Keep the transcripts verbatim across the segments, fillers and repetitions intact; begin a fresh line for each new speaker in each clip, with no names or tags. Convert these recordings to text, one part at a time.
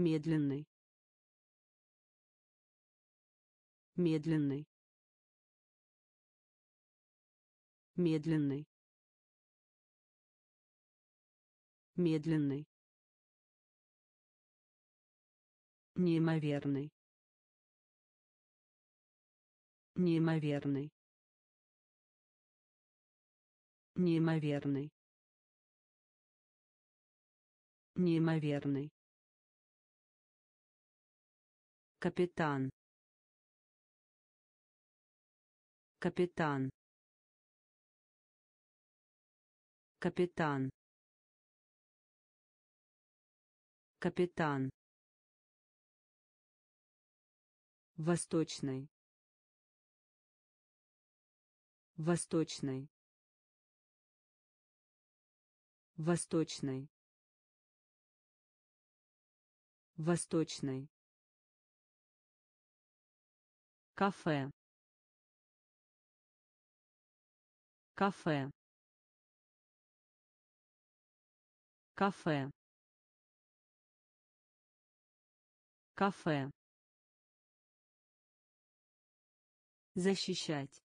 медленный, медленный, медленный, медленный, неимоверный, неимоверный, неимоверный, неимоверный, капитан, капитан, капитан, капитан, восточный, восточный, восточный, восточный, кафе, кафе, кафе, кафе, защищать,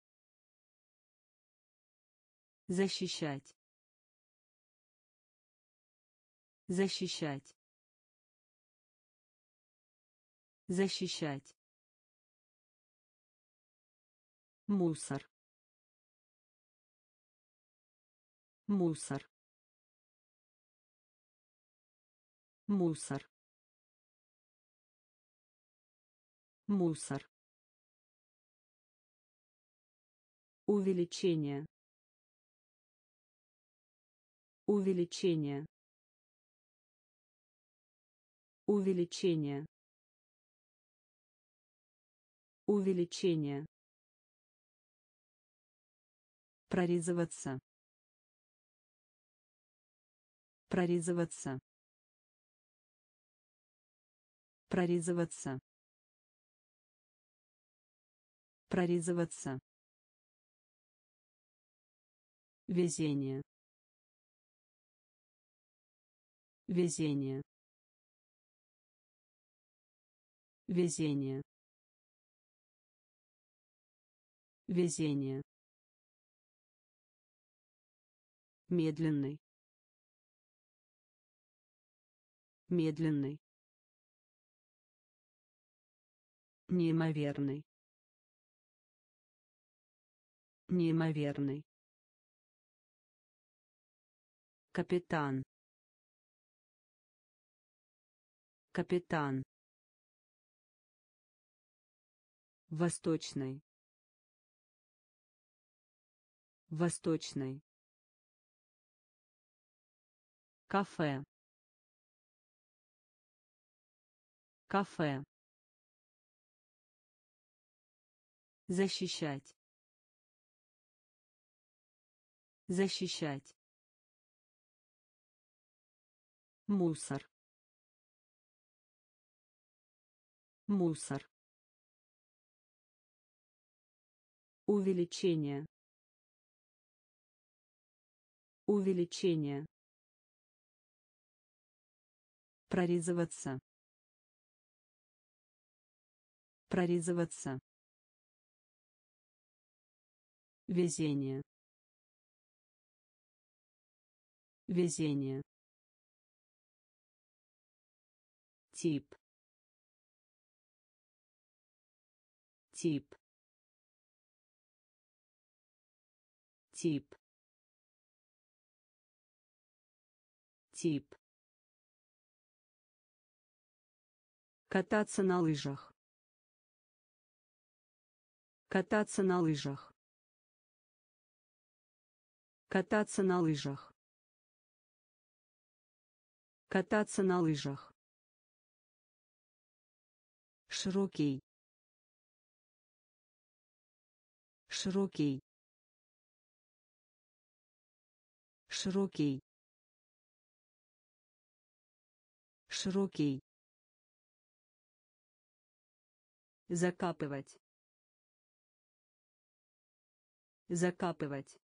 защищать, защищать, защищать, мусор, мусор, мусор, мусор, увеличение, увеличение, увеличение, увеличение, прорезываться, прорезываться, прорезываться, прорезываться, везение, везение, везение, везение, медленный, медленный, неимоверный, неимоверный, капитан, капитан, восточный, восточный, кафе, кафе, защищать, защищать, мусор, мусор, увеличение, увеличение, прорезываться, прорезываться, везение, везение, тип, тип, тип, тип, кататься на лыжах, кататься на лыжах, кататься на лыжах, кататься на лыжах, широкий, широкий, широкий, широкий, закапывать, закапывать,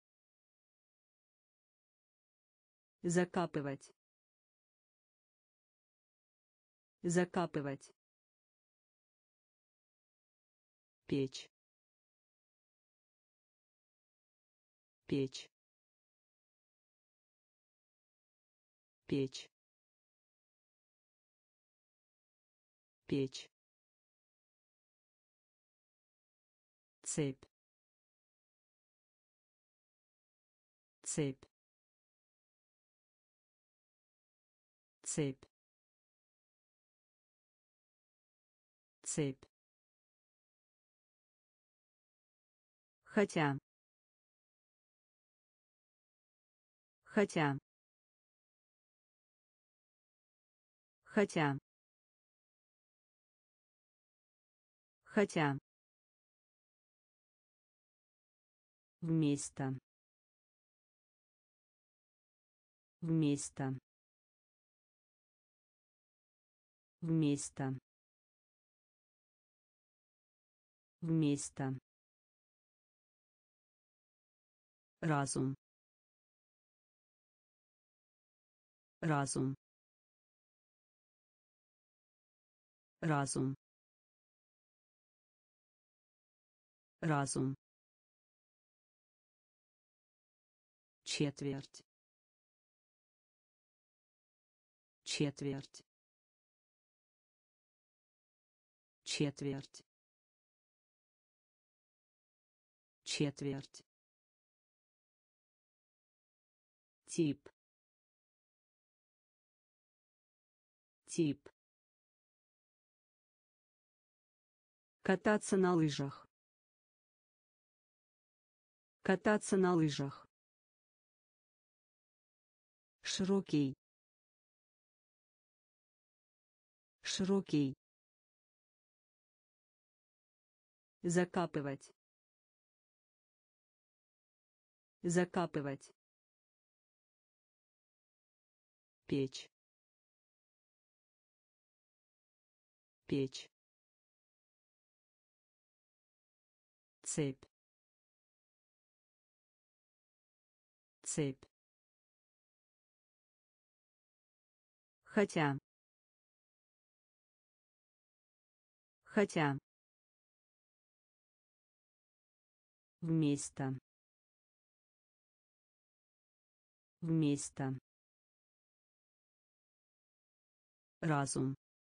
закапывать, Закапывать. Печь. Печь. Печь. Печь. Цепь. Цепь. Цепь. Цепь. Хотя. Хотя. Хотя. Хотя. Вместо. Вместо. Вместо. Вместо. Разум. Разум. Разум. Разум. Четверть. Четверть. Четверть. Четверть. Тип. Тип. Кататься на лыжах. Кататься на лыжах. Широкий. Широкий. Закапывать. Закапывать. Печь. Печь. Цепь. Цепь. Хотя. Хотя. Вместо. Вместо. Разум.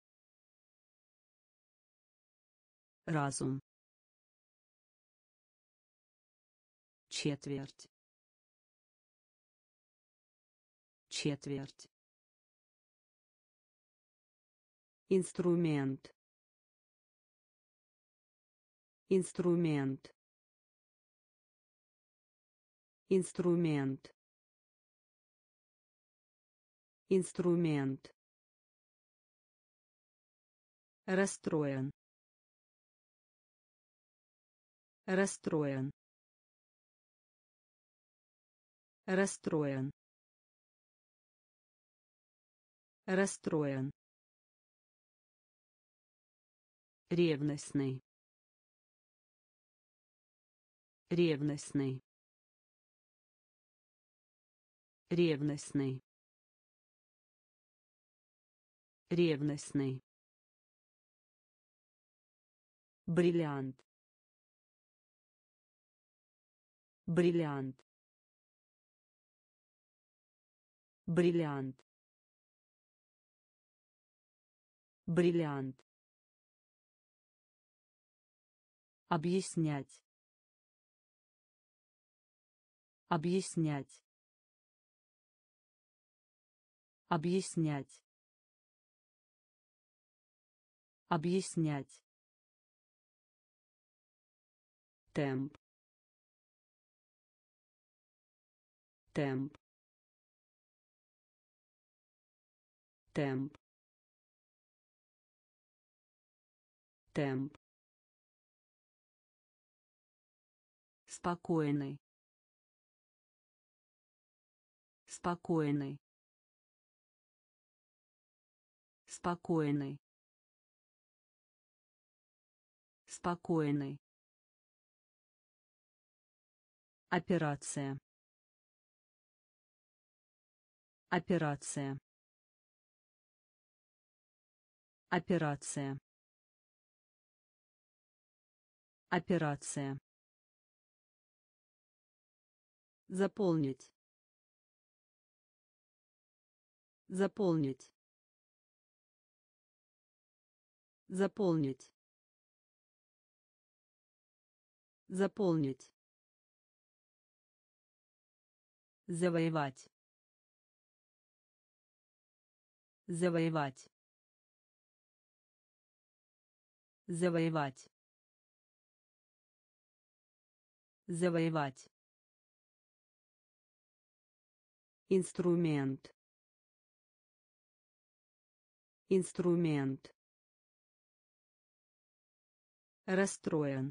Разум. Четверть. Четверть. Инструмент. Инструмент. Инструмент. Инструмент. Расстроен. Расстроен. Расстроен. Расстроен. Ревностный. Ревностный. Ревностный. Ревностный. Бриллиант. Бриллиант. Бриллиант. Бриллиант. Объяснять. Объяснять. Объяснять. Объяснять. Темп. Темп. Темп. Темп. Спокойный. Спокойный. Спокойный. Спокойный. Операция. Операция. Операция. Операция. Заполнить. Заполнить. Заполнить. Заполнить. Завоевать. Завоевать. Завоевать. Завоевать. Инструмент. Инструмент. Расстроен.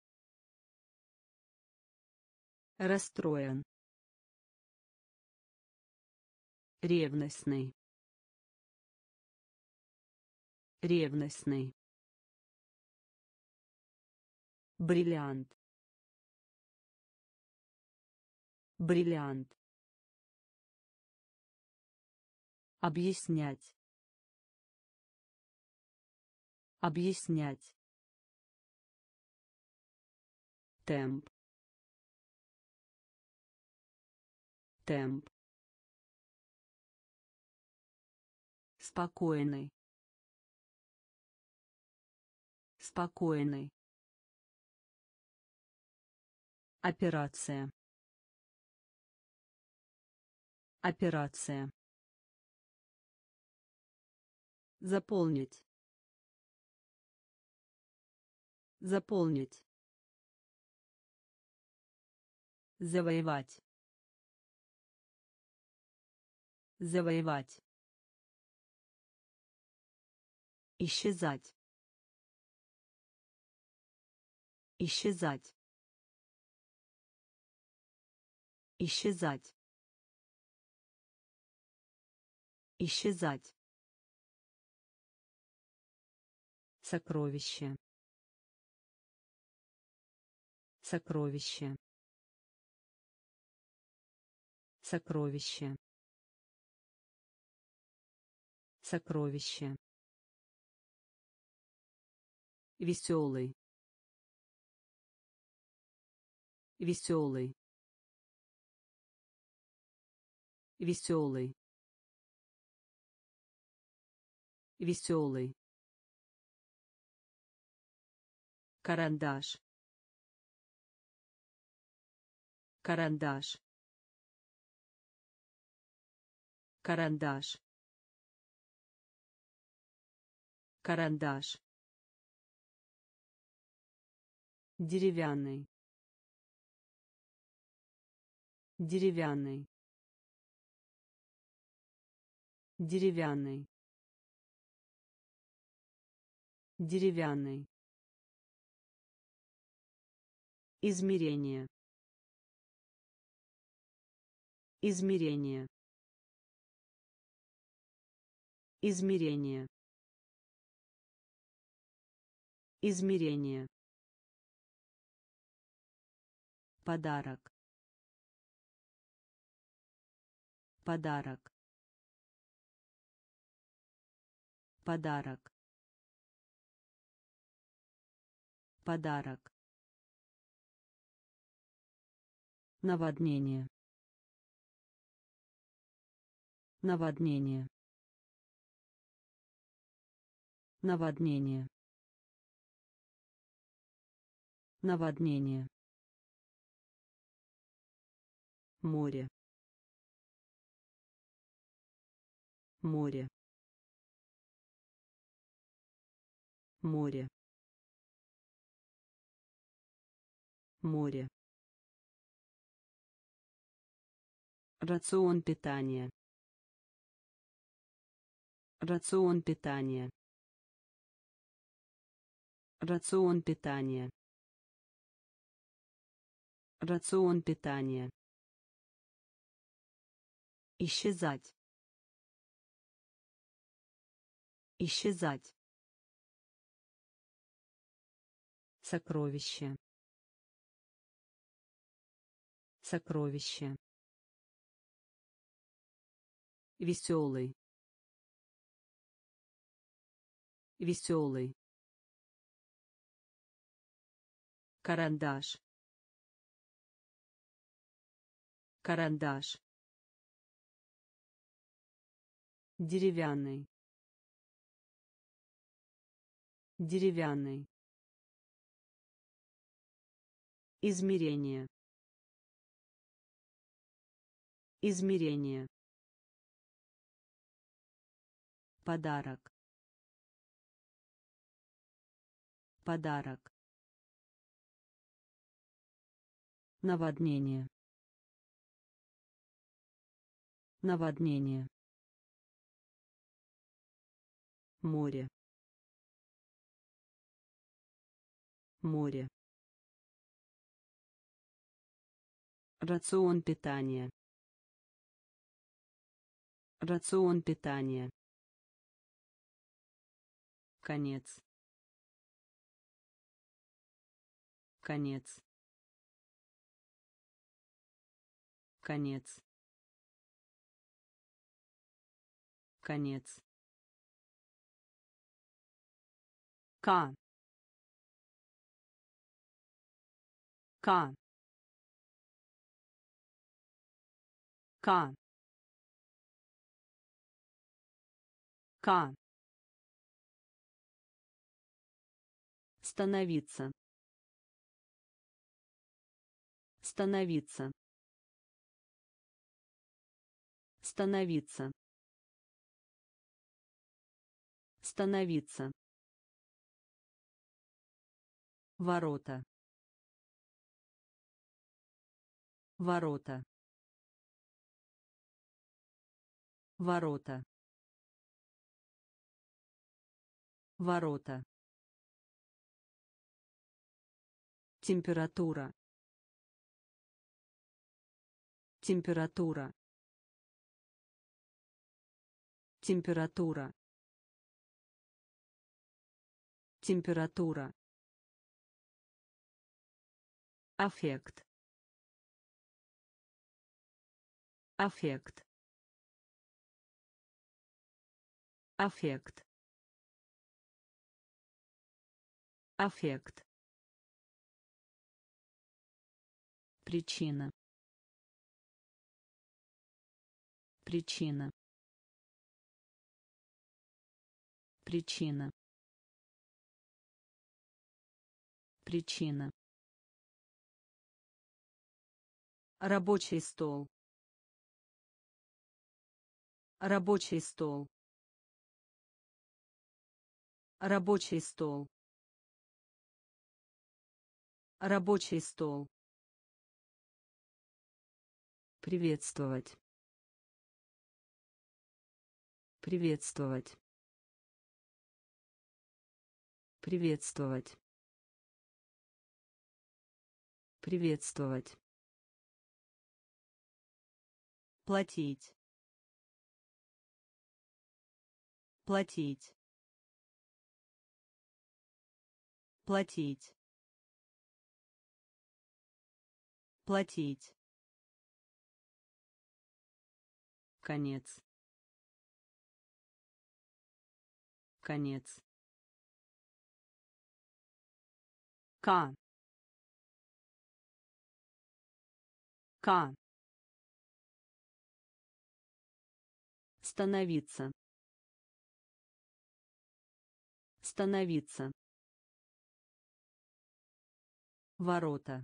Расстроен. Ревностный. Ревностный. Бриллиант. Бриллиант. Объяснять. Объяснять. Темп. Темп. Спокойный. Спокойный. Операция. Операция. Заполнить. Заполнить. Завоевать. Завоевать. Исчезать. Исчезать. Исчезать. Исчезать. Сокровище. Сокровище. Сокровище. Сокровище. Веселый. Веселый. Веселый. Веселый. Карандаш. Карандаш. Карандаш. Карандаш. Деревянный. Деревянный. Деревянный. Деревянный. Измерение. Измерение. Измерение. Измерение. Подарок. Подарок. Подарок. Подарок. Наводнение. Наводнение. Наводнение. Наводнение. Море. Море. Море. Море. Рацион питания. Рацион питания. Рацион питания. Рацион питания. Исчезать. Исчезать. Сокровище. Сокровище. Веселый. Веселый. Карандаш. Карандаш. Деревянный. Деревянный. Измерение. Измерение. Подарок. Подарок. Наводнение. Наводнение. Море. Море. Рацион питания. Рацион питания. Конец. Конец. Конец. Конец. К. К. К. К. Становиться. Становиться. Становиться. Становиться. Ворота. Ворота. Ворота. Ворота. Температура. Температура. Температура. Температура. Аффект. Аффект. Аффект. Аффект. Причина. Причина. Причина. Причина. Рабочий стол. Рабочий стол. Рабочий стол. Рабочий стол. Приветствовать. Приветствовать. Приветствовать. Приветствовать. Платить. Платить. Платить. Платить. Конец. Конец. К. К. Становиться. Становиться. Ворота.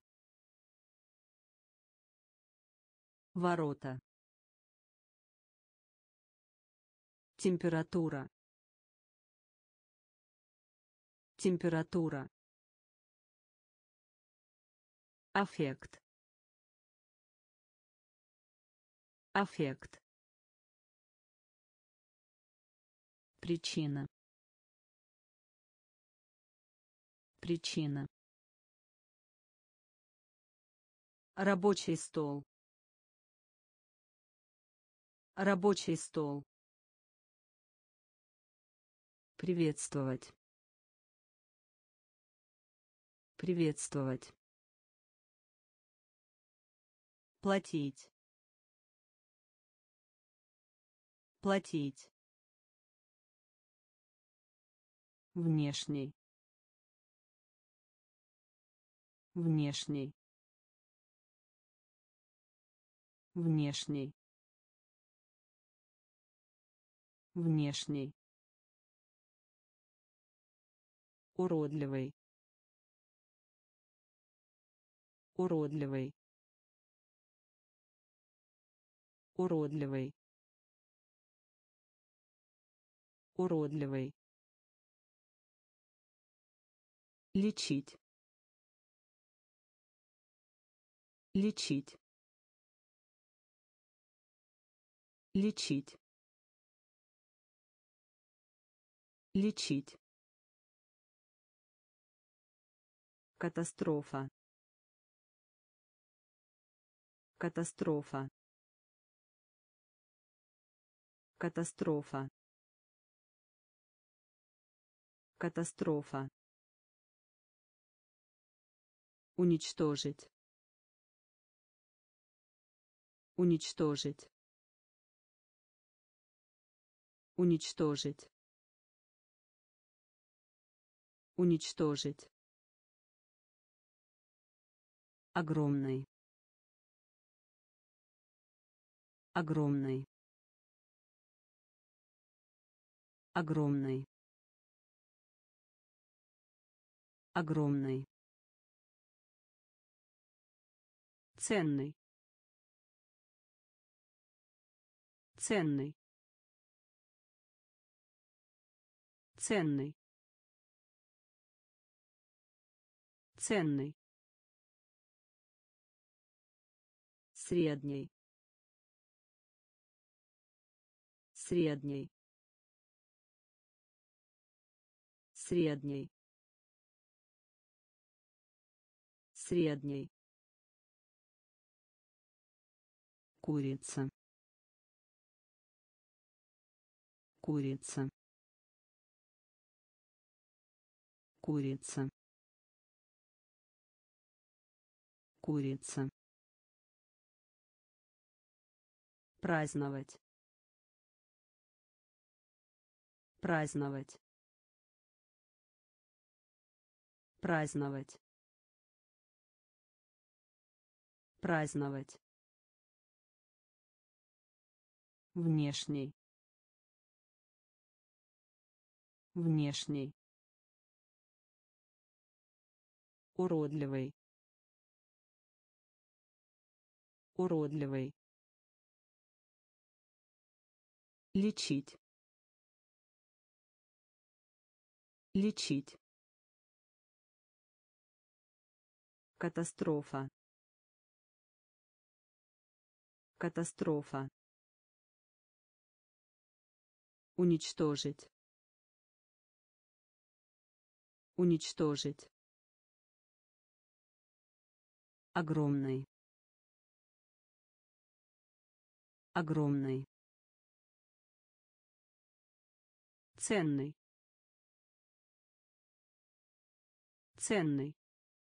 Ворота. Температура. Температура. Аффект. Аффект. Причина. Причина. Рабочий стол. Рабочий стол. Приветствовать. Приветствовать. Платить. Платить. Внешний. Внешний. Внешний. Внешний. Уродливый. Уродливый. Уродливый. Уродливый. Лечить. Лечить. Лечить. Лечить. Катастрофа. Катастрофа. Катастрофа. Катастрофа. Уничтожить. Уничтожить. Уничтожить. Уничтожить. Огромный. Огромный. Огромный. Огромный. Ценный. Ценный. Ценный. Ценный. Средний. Средний. Средний. Средний. Курица. Курица. Курица. Курица. Праздновать. Праздновать. Праздновать. Праздновать. Внешний. Внешний. Уродливый. Уродливый. Лечить. Лечить. Катастрофа. Катастрофа. Уничтожить. Уничтожить. Огромный. Огромный. Ценный. Ценный.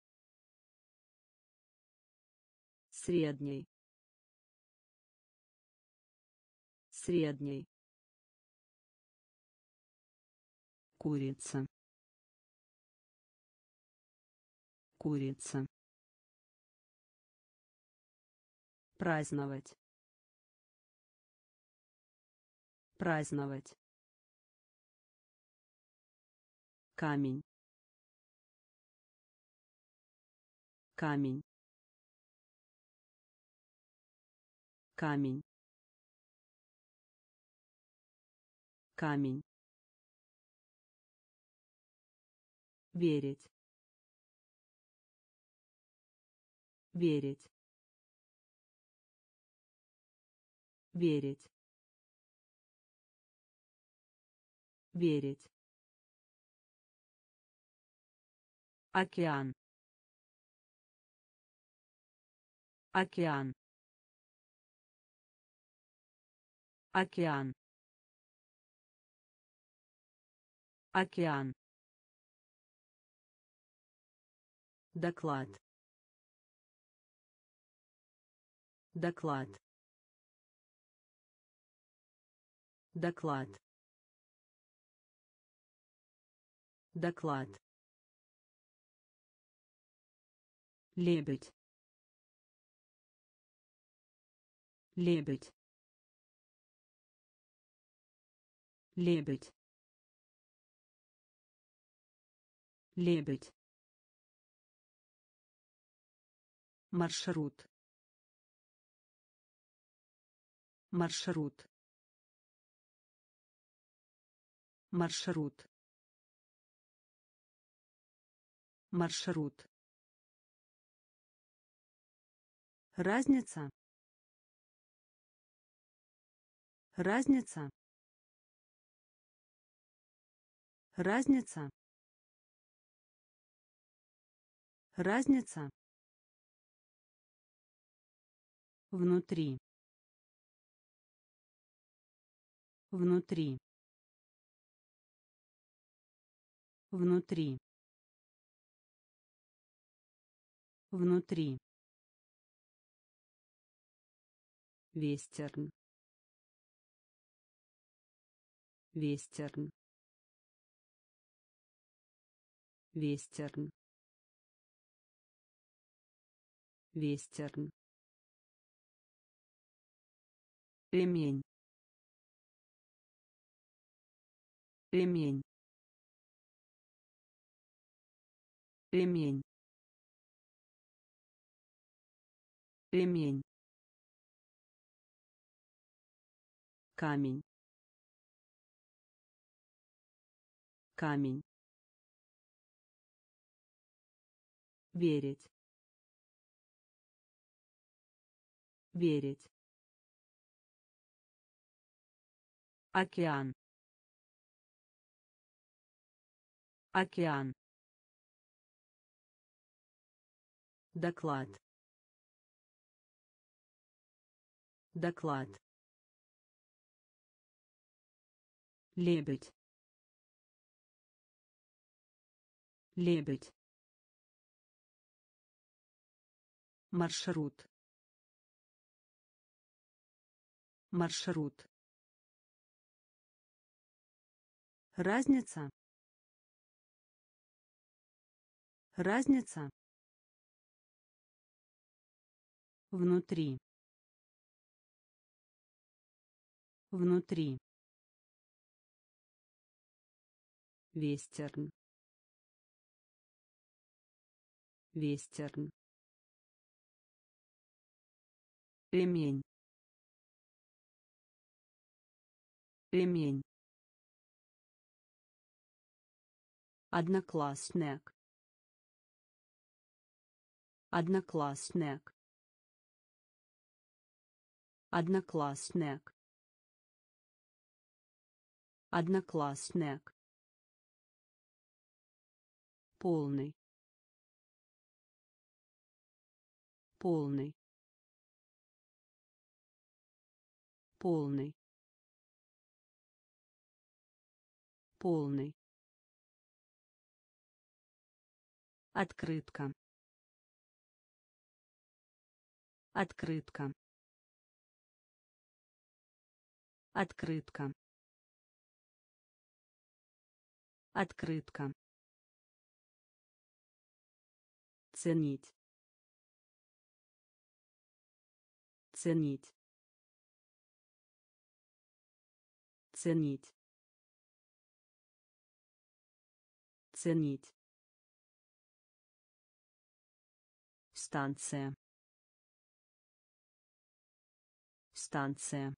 Средний. Средний. Курица. Курица. Праздновать. Праздновать. Камень. Камень. Камень. Камень. Верить. Верить. Верить. Верить. Океан. Океан. Океан. Океан. Доклад. Доклад. Доклад. Доклад. Лебедь. Лебедь. Лебедь. Лебедь. Маршрут. Маршрут. Маршрут. Маршрут. Разница. Разница. Разница. Разница. Внутри. Внутри. Внутри. Внутри. Вестерн. Вестерн. Вестерн. Вестерн. Ремень. Ремень. Ремень. Ремень. Камень. Камень. Верить. Верить. Океан. Океан. Доклад. Доклад. Лебедь. Лебедь. Маршрут. Маршрут. Разница. Разница. Внутри. Внутри. Вестерн. Вестерн. Ремень. Ремень. Одноклассник. Одноклассник. Одноклассник. Одноклассник. Полный. Полный. Полный. Полный. Открытка. Открытка. Открытка. Открытка. Ценить. Ценить. Ценить. Ценить. Станция. Станция.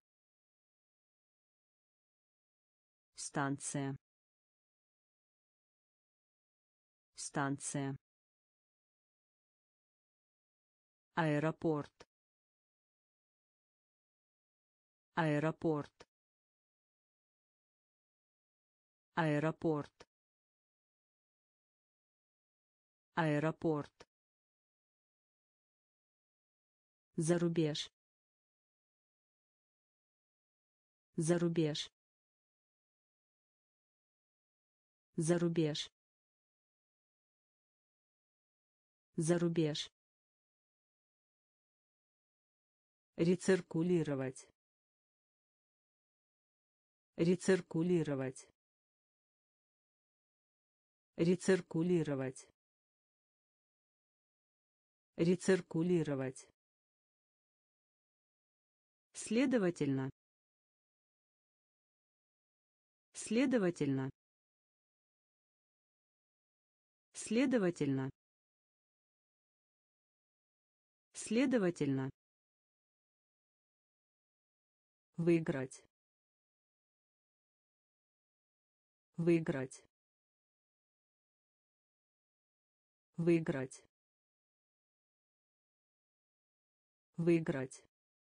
Станция. Станция. Аэропорт. Аэропорт. Аэропорт. Аэропорт. Зарубеж. Зарубеж. Зарубеж. Зарубеж. Рециркулировать. Рециркулировать. Рециркулировать. Рециркулировать. Следовательно. Следовательно. Следовательно. Следовательно. Выиграть. Выиграть. Выиграть. Выиграть.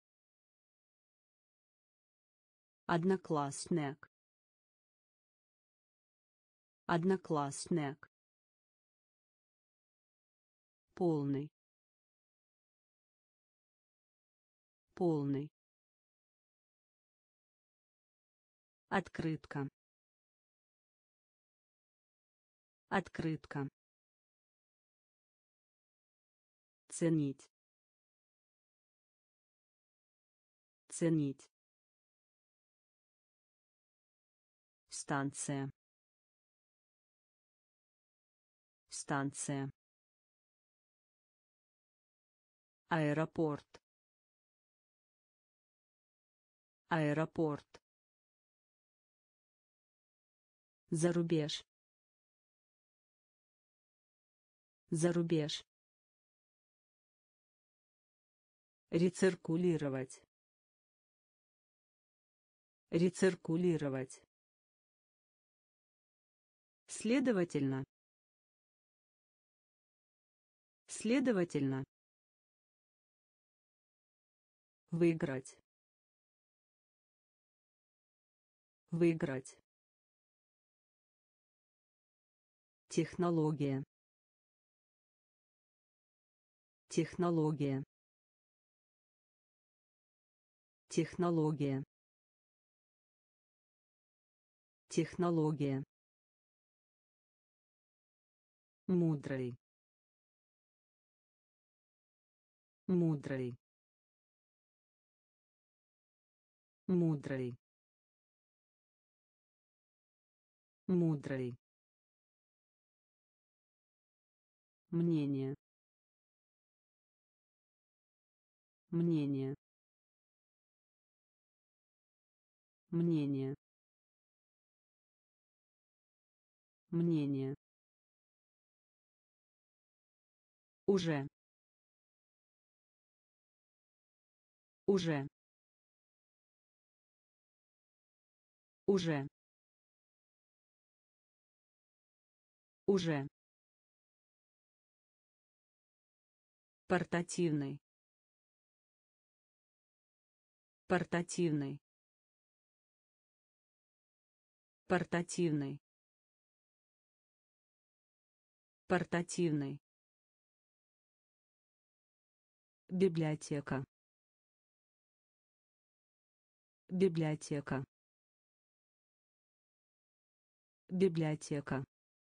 Одноклассник. Одноклассник. Полный. Полный. Открытка. Открытка. Ценить. Ценить. Станция. Станция. Аэропорт. Аэропорт. Зарубеж. Зарубеж. Рециркулировать. Рециркулировать. Следовательно. Следовательно. Выиграть. Выиграть. Технология. Технология. Технология. Технология. Мудрый. Мудрый. Мудрый. Мудрый. Мнение. Мнение. Мнение. Мнение. Уже. Уже. Уже. Уже. Портативный. Портативный. Портативный. Портативный. Библиотека. Библиотека. Библиотека.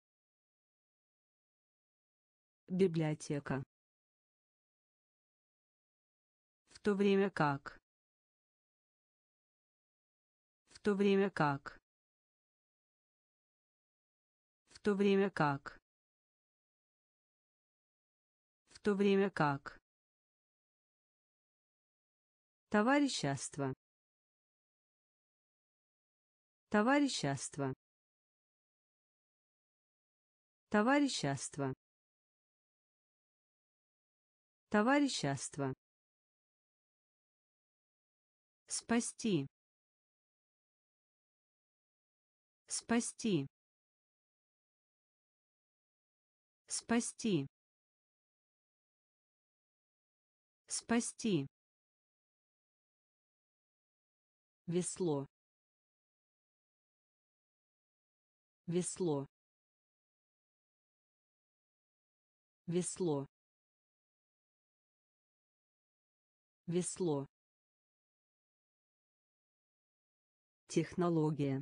Библиотека. В то время как. В то время как. В то время как. В то время как. Товарищество. Товарищество. Товарищество. Товарищество. Спасти. Спасти. Спасти. Спасти. Весло. Весло. Весло. Весло. Технология.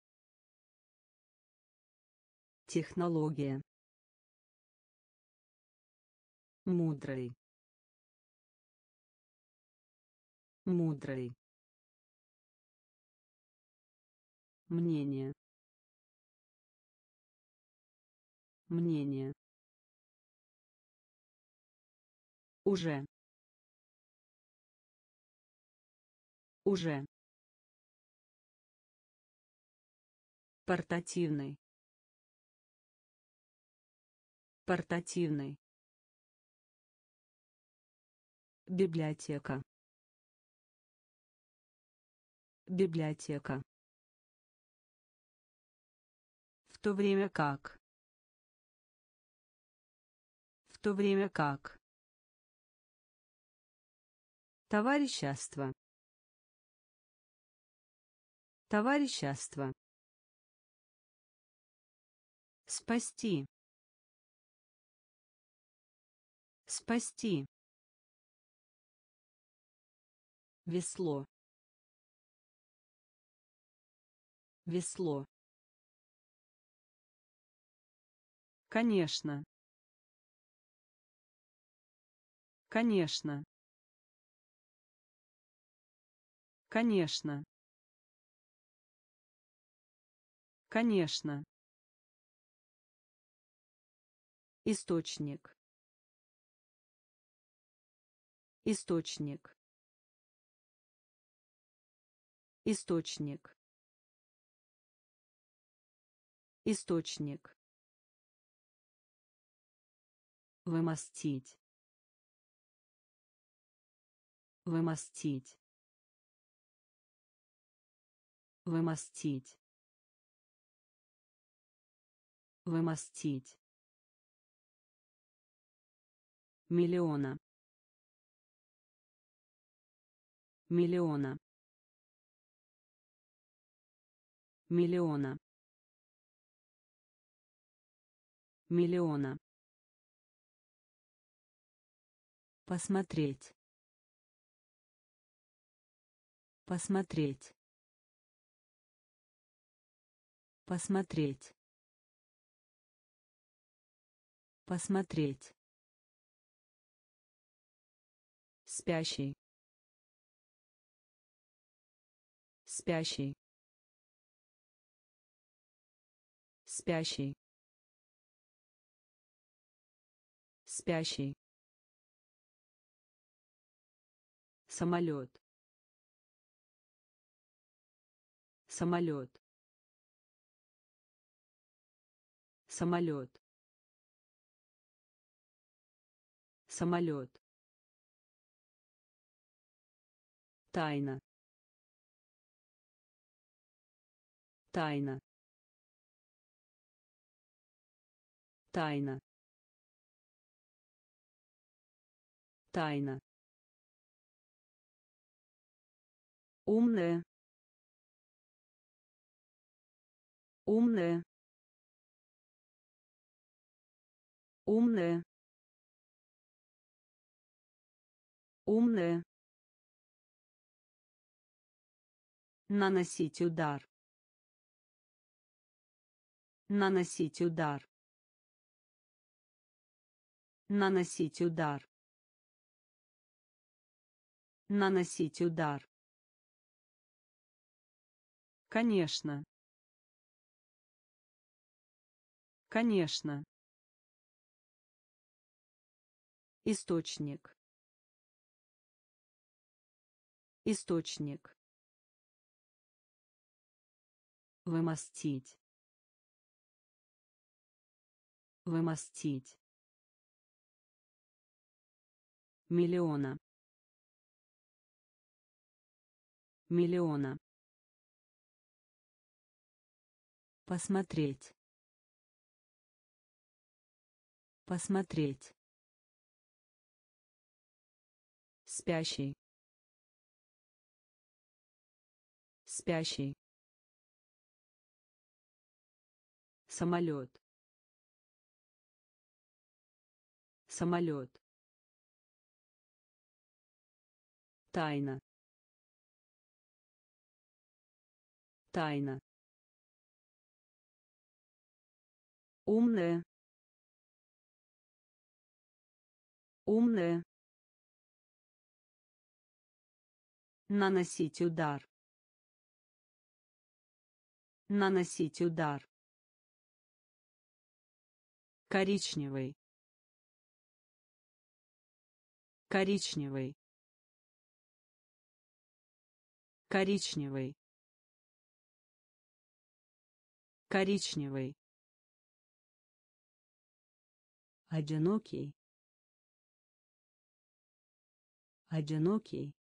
Технология. Мудрый. Мудрый. Мнение. Мнение. Уже. Уже. Портативный. Портативный. Библиотека. Библиотека. В то время как. В то время как. Товарищество. Товарищество. Спасти. Спасти. Весло. Весло. Конечно. Конечно. Конечно. Конечно. Источник. Источник. Источник. Источник. Вымостить. Вымостить. Вымостить. Вымостить. Миллиона. Миллиона. Миллиона. Миллиона. Посмотреть. Посмотреть. Посмотреть. Посмотреть. Спящий. Спящий. Спящий. Спящий. Самолет. Самолет. Самолет. Самолет. Тайна. Тайна. Тайна. Тайна. Умная. Умная. Умная. Умная. Наносить удар. Наносить удар. Наносить удар. Наносить удар. Конечно. Конечно. Источник. Источник. Вымостить. Вымостить. Миллиона. Миллиона. Посмотреть. Посмотреть. Спящий. Спящий. Самолет. Самолет. Тайна. Тайна. Умная. Умная. Наносить удар. Наносить удар. коричневый, коричневый, коричневый, коричневый, одинокий, одинокий,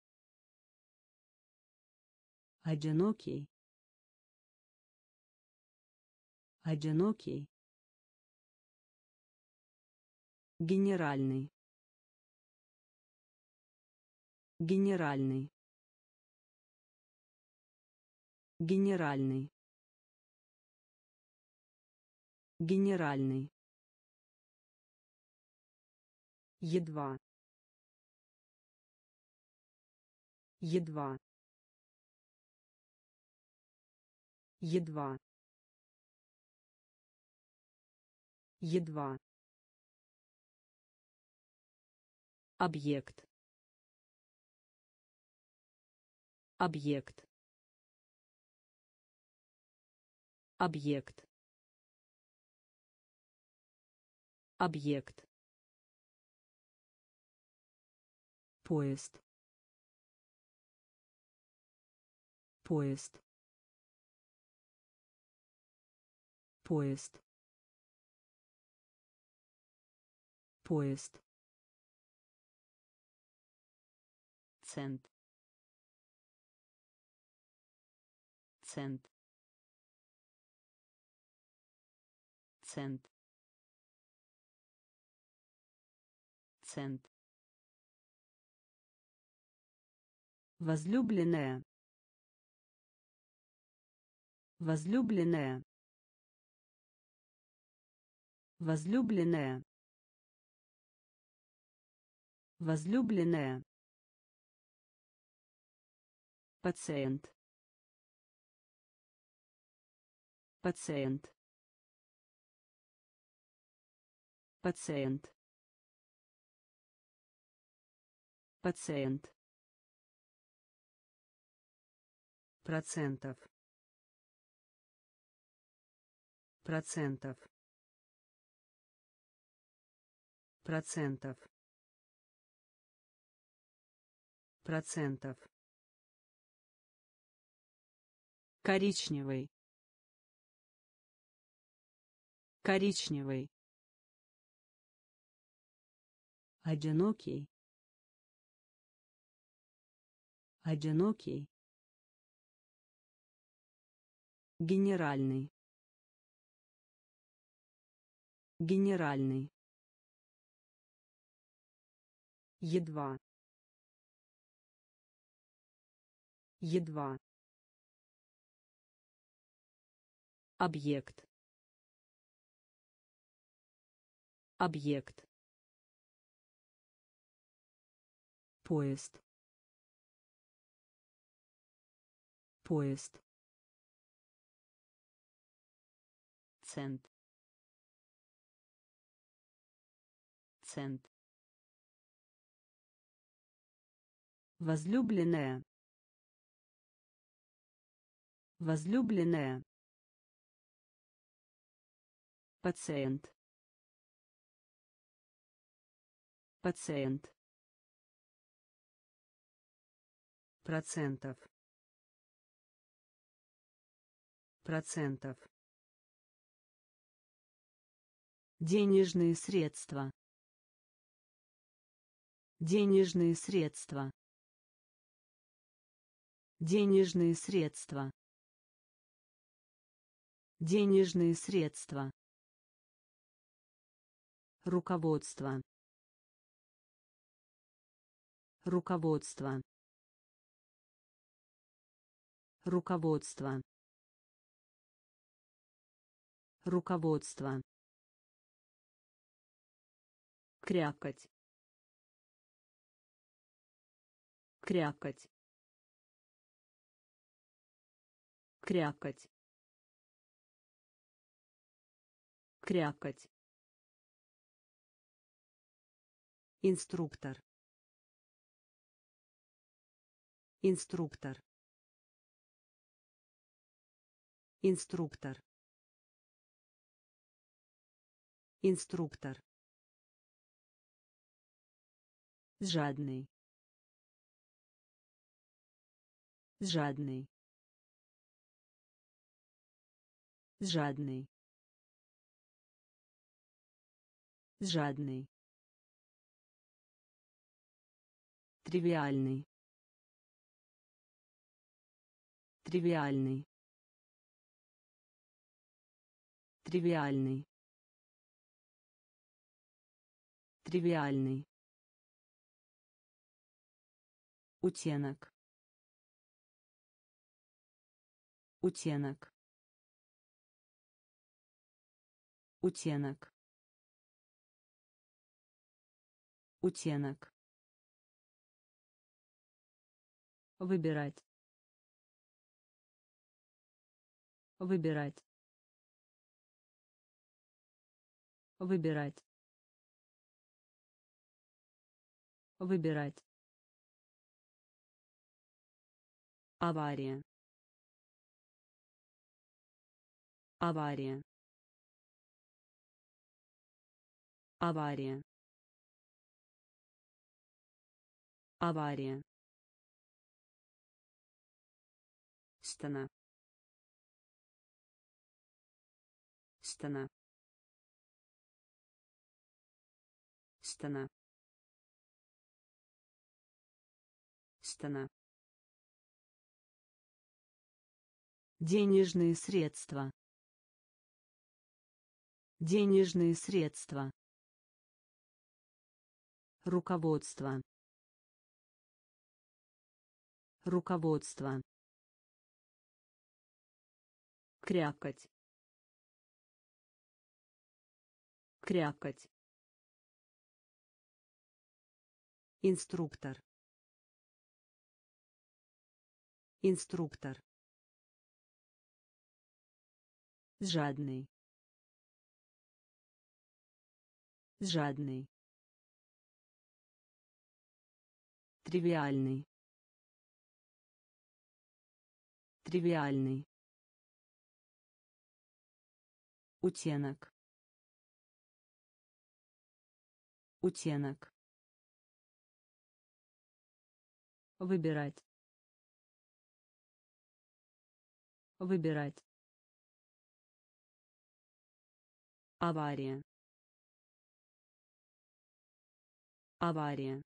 одинокий, одинокий, генеральный, генеральный, генеральный, генеральный, едва, едва, едва, едва, объект, объект, объект, объект, поезд, поезд, поезд, поезд, цент, цент, цент, цент, возлюбленная, возлюбленная, возлюбленная, возлюбленная, пациент, пациент, пациент, пациент, процентов, процентов, процентов, процентов, коричневый, коричневый, одинокий, одинокий, генеральный, генеральный, едва, едва, объект, объект, поезд, поезд, цент, цент, возлюбленная, возлюбленная, пациент, пациент, процентов, процентов, денежные средства, денежные средства, денежные средства, денежные средства, руководство, руководство, руководство, руководство, крякать, крякать, крякать, крякать, инструктор, инструктор, инструктор, Инструктор. Жадный. Жадный. Жадный. Жадный. Тривиальный. Тривиальный. Тривиальный. Тривиальный. Утенок. Утенок. Утенок. Утенок. Выбирать. Выбирать. Выбирать. Выбирать. Авария. Авария. Авария. Авария. Стена. Стена. Стена. Стена. Денежные средства. Денежные средства. Руководство. Руководство. Крякать. Крякать. Инструктор. Инструктор. Жадный. Жадный. Тривиальный. Тривиальный. Утенок. Утенок. Выбирать. Выбирать. Авария. Авария.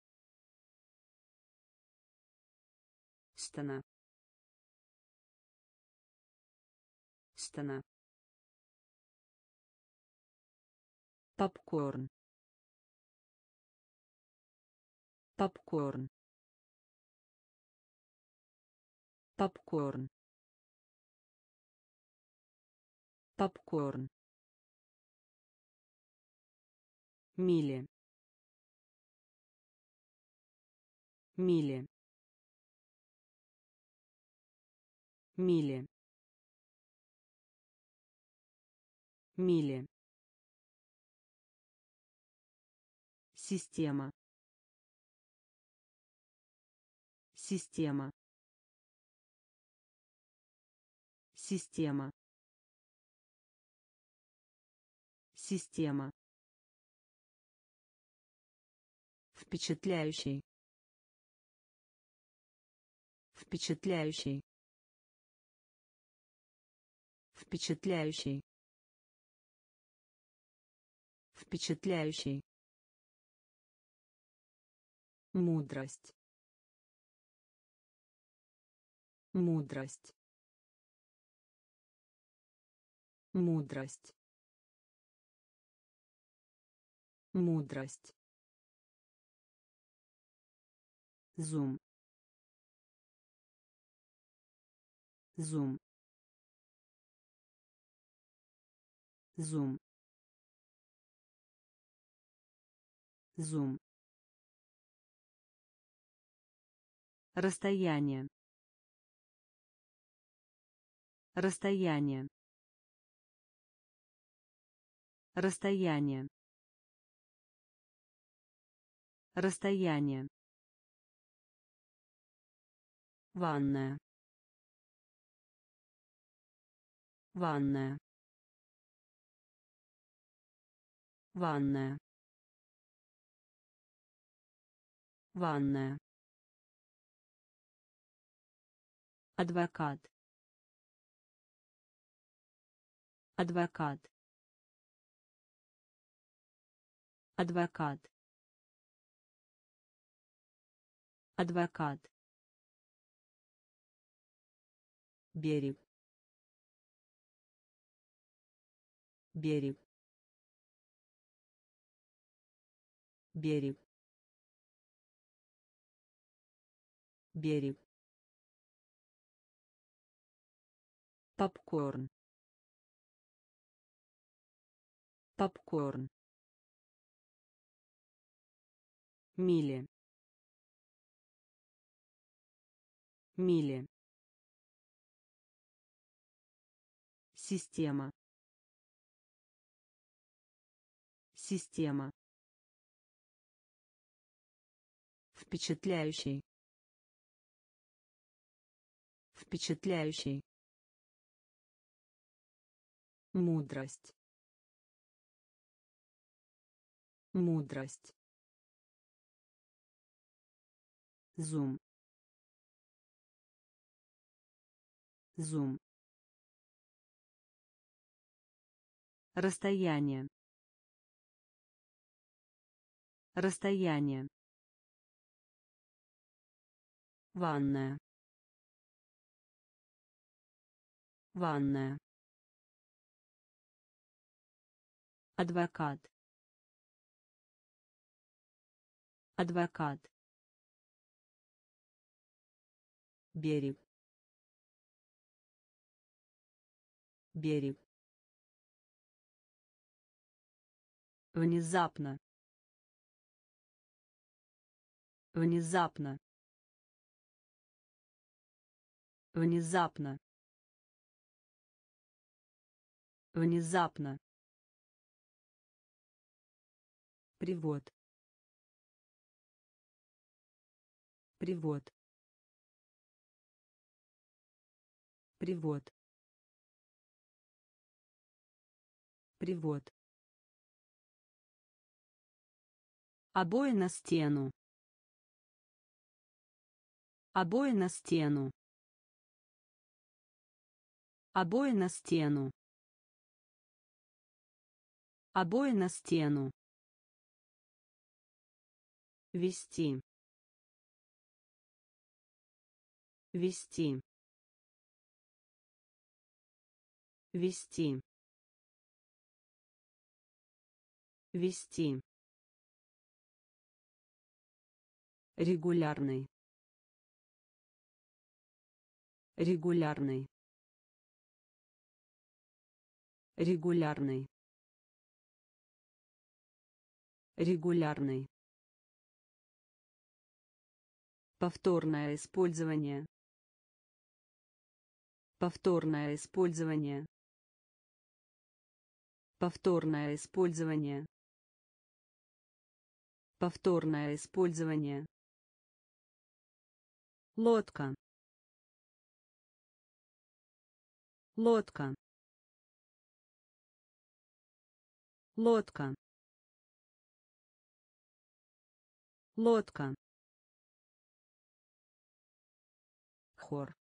Стена. Стена. Попкорн. Попкорн. Попкорн. Попкорн. Мили. Мили. Мили. Мили. Система. Система. Система. Система. Впечатляющий. Впечатляющий. Впечатляющий. Впечатляющий. Мудрость. Мудрость. Мудрость. Мудрость. Зум. Зум. Зум. Зум. Расстояние. Расстояние. Расстояние. Расстояние. Ванная. Ванная. ванная, ванная, адвокат, адвокат, адвокат, адвокат, берег, берег, берег, берег, попкорн, попкорн, мили, мили, система, система, впечатляющий, впечатляющий, мудрость, мудрость, зум, зум, расстояние, расстояние, ванная, ванная, адвокат, адвокат, берег, берег, внезапно, внезапно, внезапно, внезапно, привод, привод, привод, привод, обои на стену, обои на стену, обои на стену, обои на стену, вести, вести, вести, вести, регулярный, регулярный, регулярный, регулярный, повторное использование, повторное использование, повторное использование, повторное использование, лодка, лодка, лодка, лодка, хор,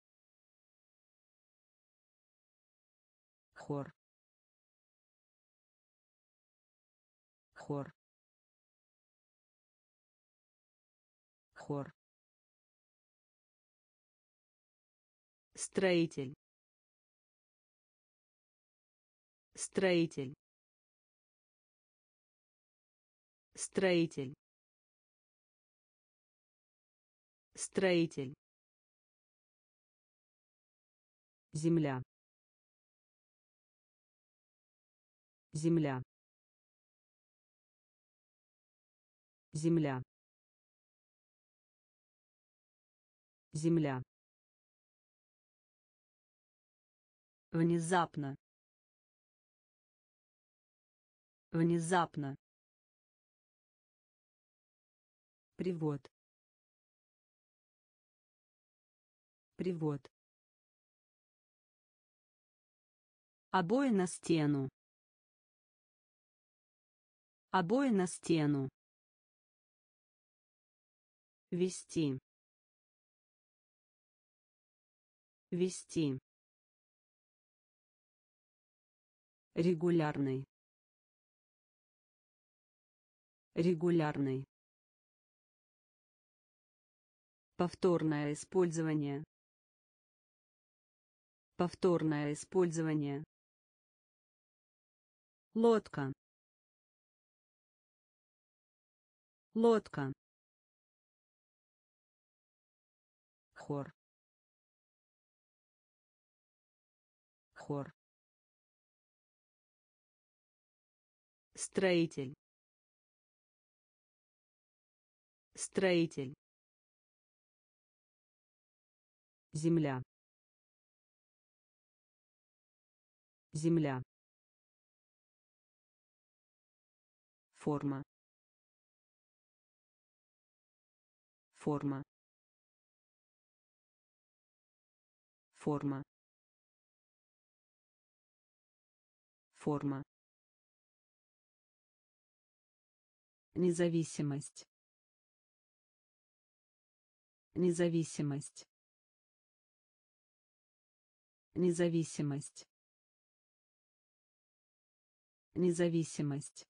хор, хор, хор, строитель, строитель, строитель, строитель, земля, земля, земля, земля, внезапно, внезапно, привод, привод, обои на стену, Обои на стену. Вести. Вести. Регулярный. Регулярный. Повторное использование. Повторное использование. Лодка. Лодка. Хор. Хор. Строитель. Строитель. Земля. Земля. Форма. Форма. Форма. Форма. Независимость. Независимость. Независимость. Независимость.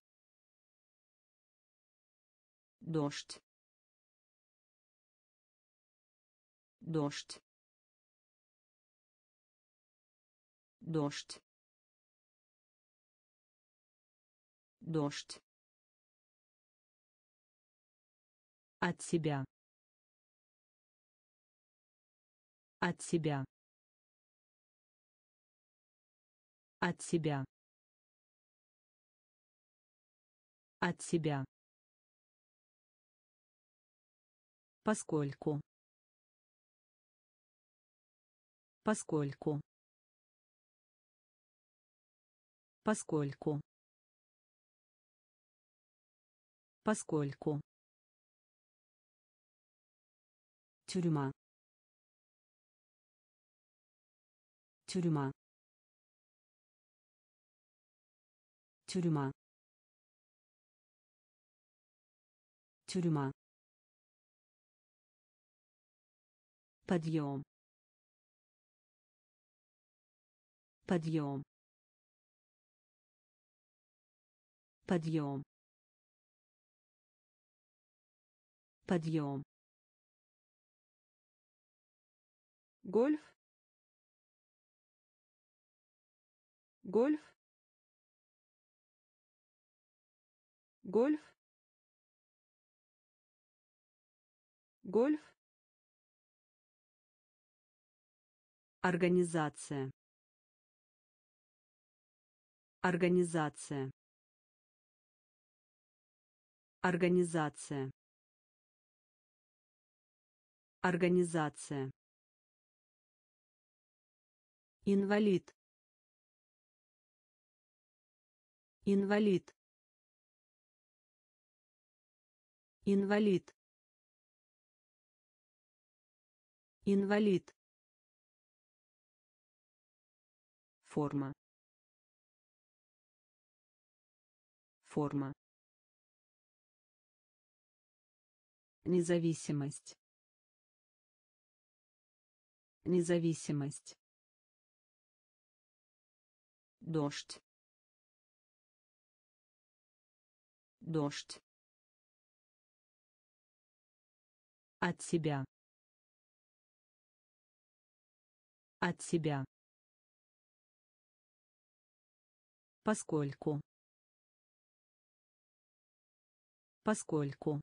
Дождь. Дождь. Дождь. Дождь. От себя. От себя. От себя. От себя. Поскольку. Поскольку. Поскольку. Поскольку. Тюрьма. Тюрьма. Тюрьма. Тюрьма. Подъем. Подъем. Подъем. Подъем. Гольф. Гольф. Гольф. Гольф. Организация. Организация. Организация. Организация. Инвалид. Инвалид. Инвалид. Инвалид. Форма. Форма. Независимость. Независимость. Дождь. Дождь. От себя. От себя. Поскольку. Поскольку.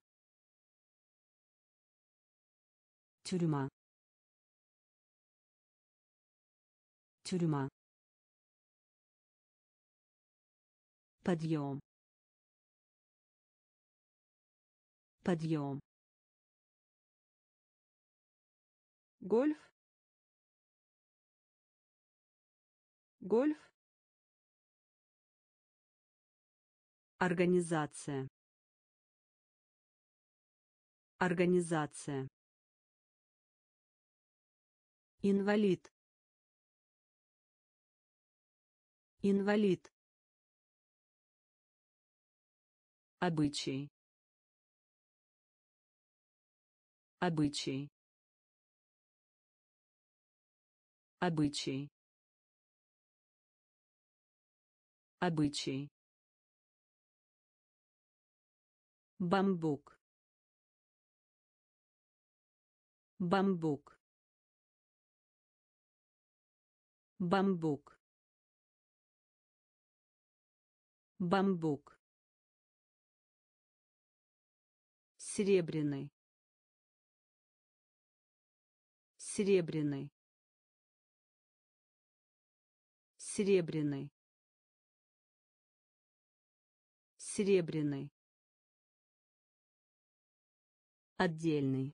Тюрьма. Тюрьма. Подъем. Подъем. Гольф. Гольф. Организация. Организация. Инвалид. Инвалид. Обычай. Обычай. Обычай. Обычай. Бамбук. Бамбук. Бамбук. Бамбук. Серебряный. Серебряный. Серебряный. Серебряный. Отдельный.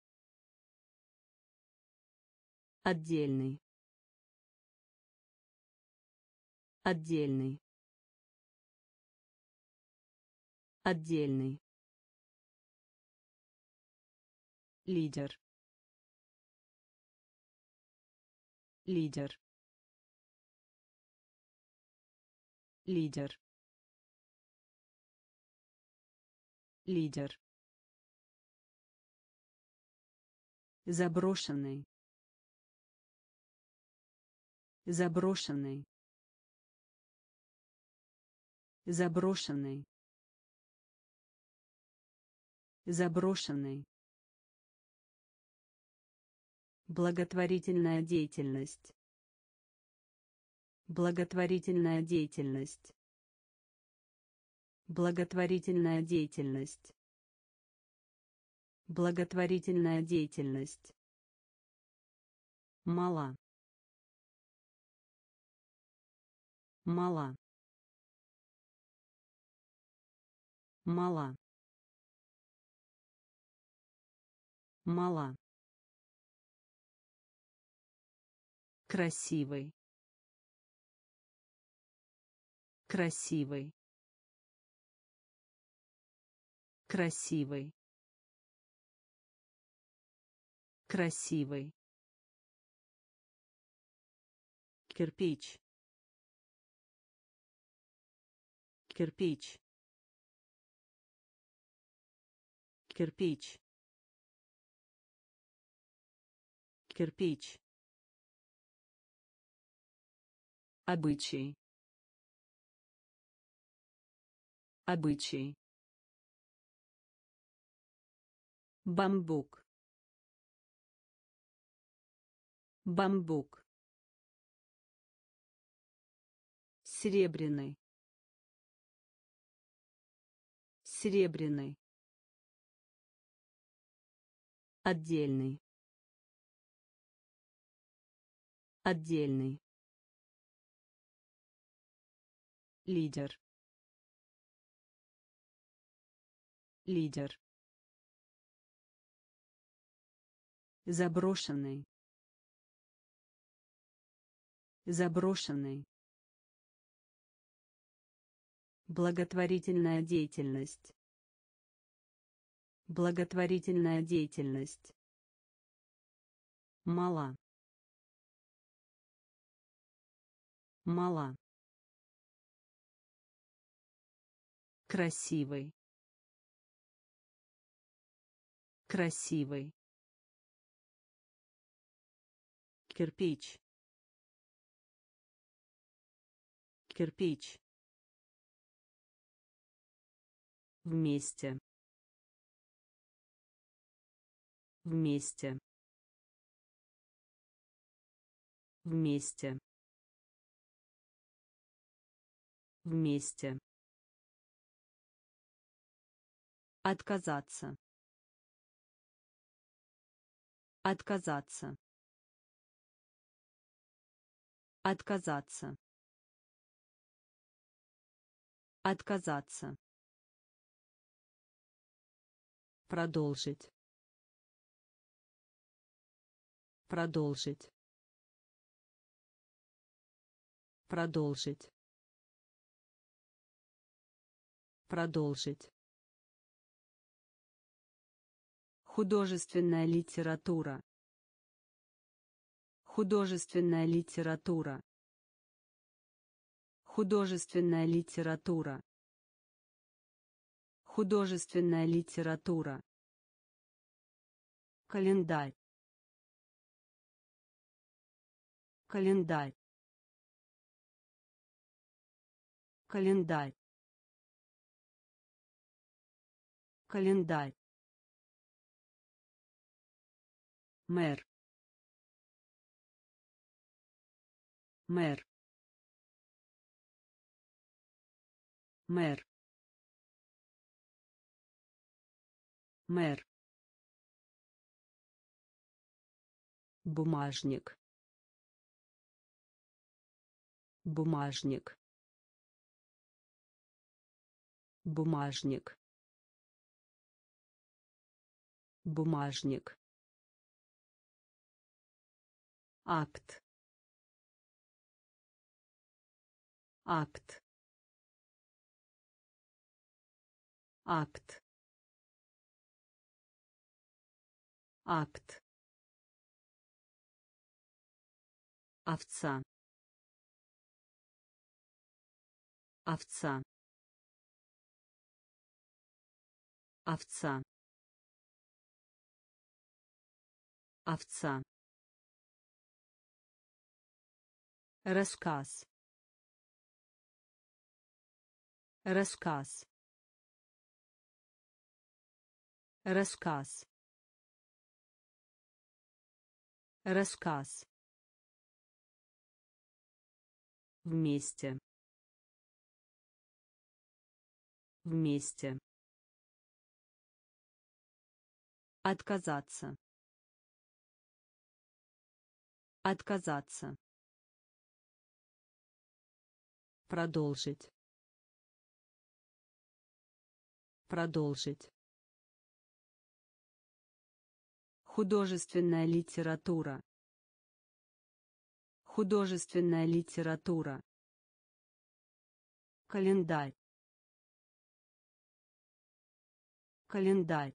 Отдельный. Отдельный. Отдельный. Лидер. Лидер. Лидер. Лидер. Заброшенный. Заброшенный. Заброшенный. Заброшенный. Благотворительная деятельность. Благотворительная деятельность. Благотворительная деятельность. Благотворительная деятельность. Мала. Мала. Мала. Мала. Красивый. Красивый. Красивый. Красивый. Кирпич. Кирпич. Кирпич. Кирпич. Обычай. Обычай. Бамбук. Бамбук. Серебряный. Серебряный. Отдельный. Отдельный. Лидер. Лидер. Заброшенный. Заброшенный. Благотворительная деятельность. Благотворительная деятельность. Мала. Мала. Красивый. Красивый. Кирпич. Кирпич. Вместе. Вместе. Вместе. Вместе. Отказаться. Отказаться. Отказаться. Отказаться. Продолжить. Продолжить. Продолжить. Продолжить. Художественная литература. Художественная литература. Художественная литература. Художественная литература. Календарь. Календарь. Календарь. Календарь. Мэр. Мэр. Мэр. Мэр. Бумажник. Бумажник. Бумажник. Бумажник. Акт. Акт. Акт. Акт. Овца. Овца. Овца. Овца. Рассказ. Рассказ. Рассказ. Рассказ. Вместе. Вместе. Отказаться. Отказаться. Продолжить. Продолжить. Художественная литература. Художественная литература. Календарь. Календарь.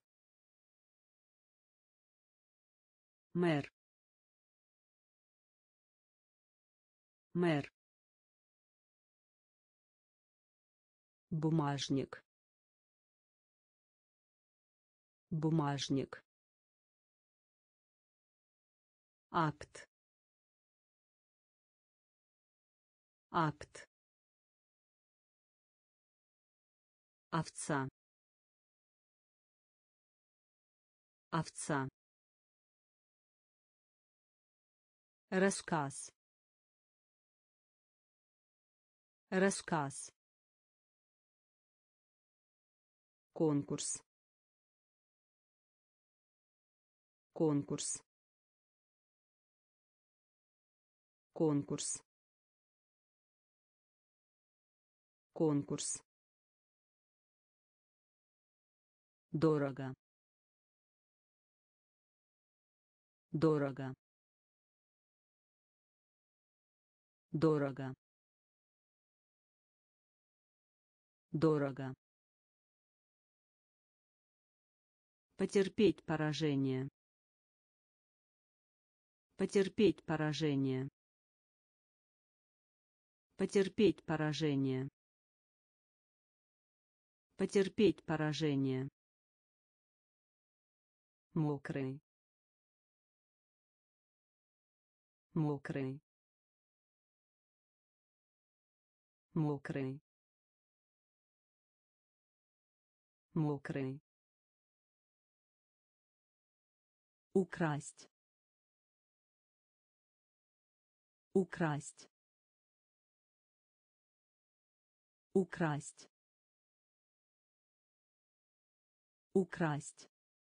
Мэр. Мэр. Бумажник. Бумажник. Акт. Акт. Овца. Овца. Рассказ. Рассказ. Конкурс. Конкурс. Конкурс. Конкурс. Дорого. Дорого. Дорого. Дорого. Потерпеть поражение. Потерпеть поражение. Потерпеть поражение. Потерпеть поражение. Мокрый. Мокрый. Мокрый. Мокрый. Украсть. Украсть. Украсть. Украсть.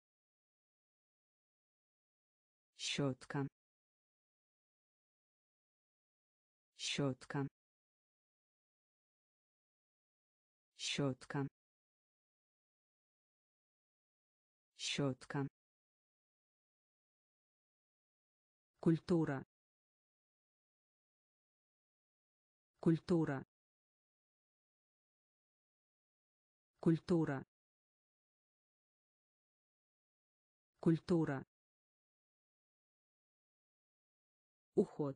Щетка. Щетка. Щетка. Щетка. Культура. Культура. Культура. Культура. Уход.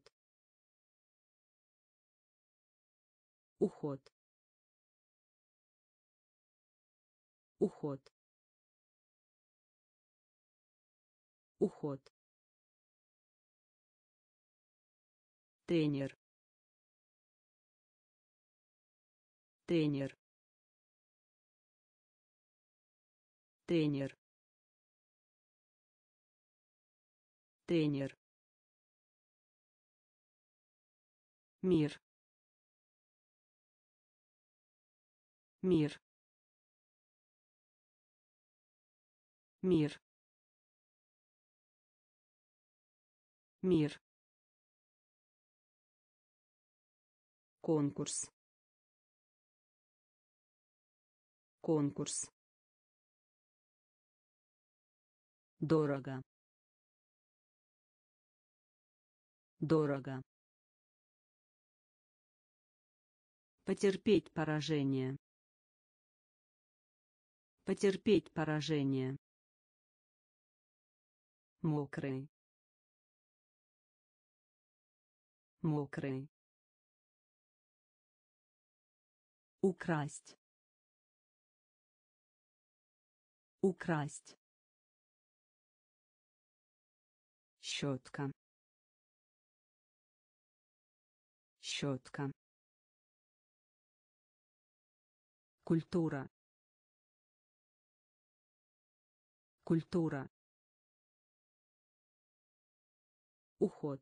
Уход. Уход. Уход. Тренер. Тренер. Тренер. Тренер. Мир. Мир. Мир. Мир. Конкурс. Конкурс. Дорого. Дорого. Потерпеть поражение. Потерпеть поражение. Мокрый. Мокрый. Украсть. Украсть. Щетка. Щетка. Культура. Культура. Уход.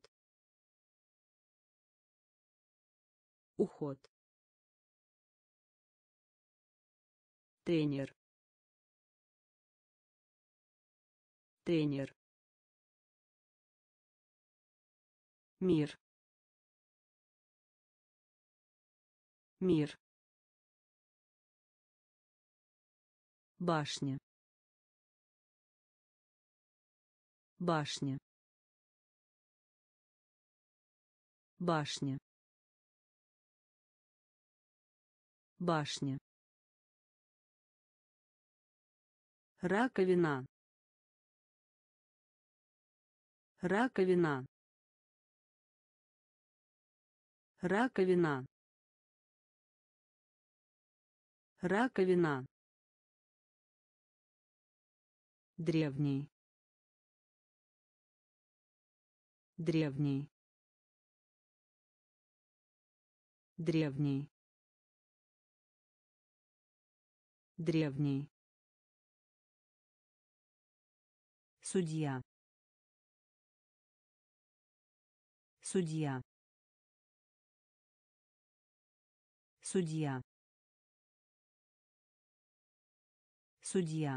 Уход. Тренер. Тренер. Мир. Мир. Башня. Башня. Башня. Башня. Раковина. Раковина. Раковина. Раковина. Древний. Древний. Древний. Древний. Судья. Судья. Судья. Судья.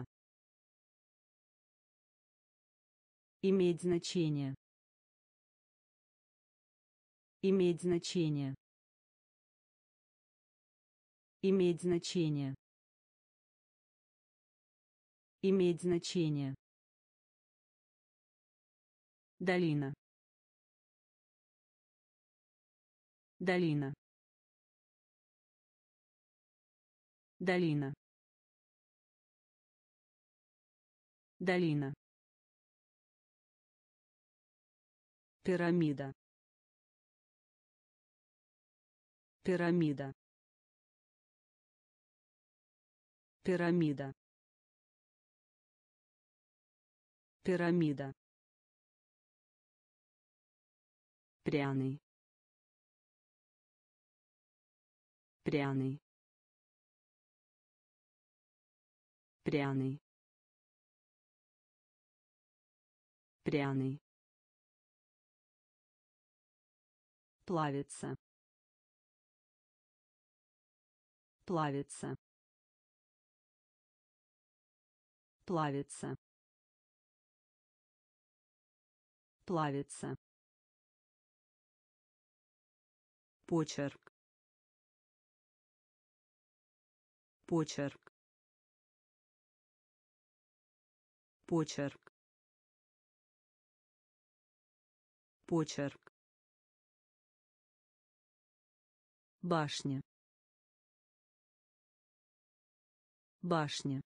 Иметь значение. Иметь значение. Иметь значение. Иметь значение. Долина. Долина. Долина. Долина. Пирамида. Пирамида. Пирамида. Пирамида. Пряный. Пряный. Пряный. Пряный. Плавится. Плавится. Плавится. Плавится. Почерк. Почерк. Почерк. Почерк. Башня. Башня.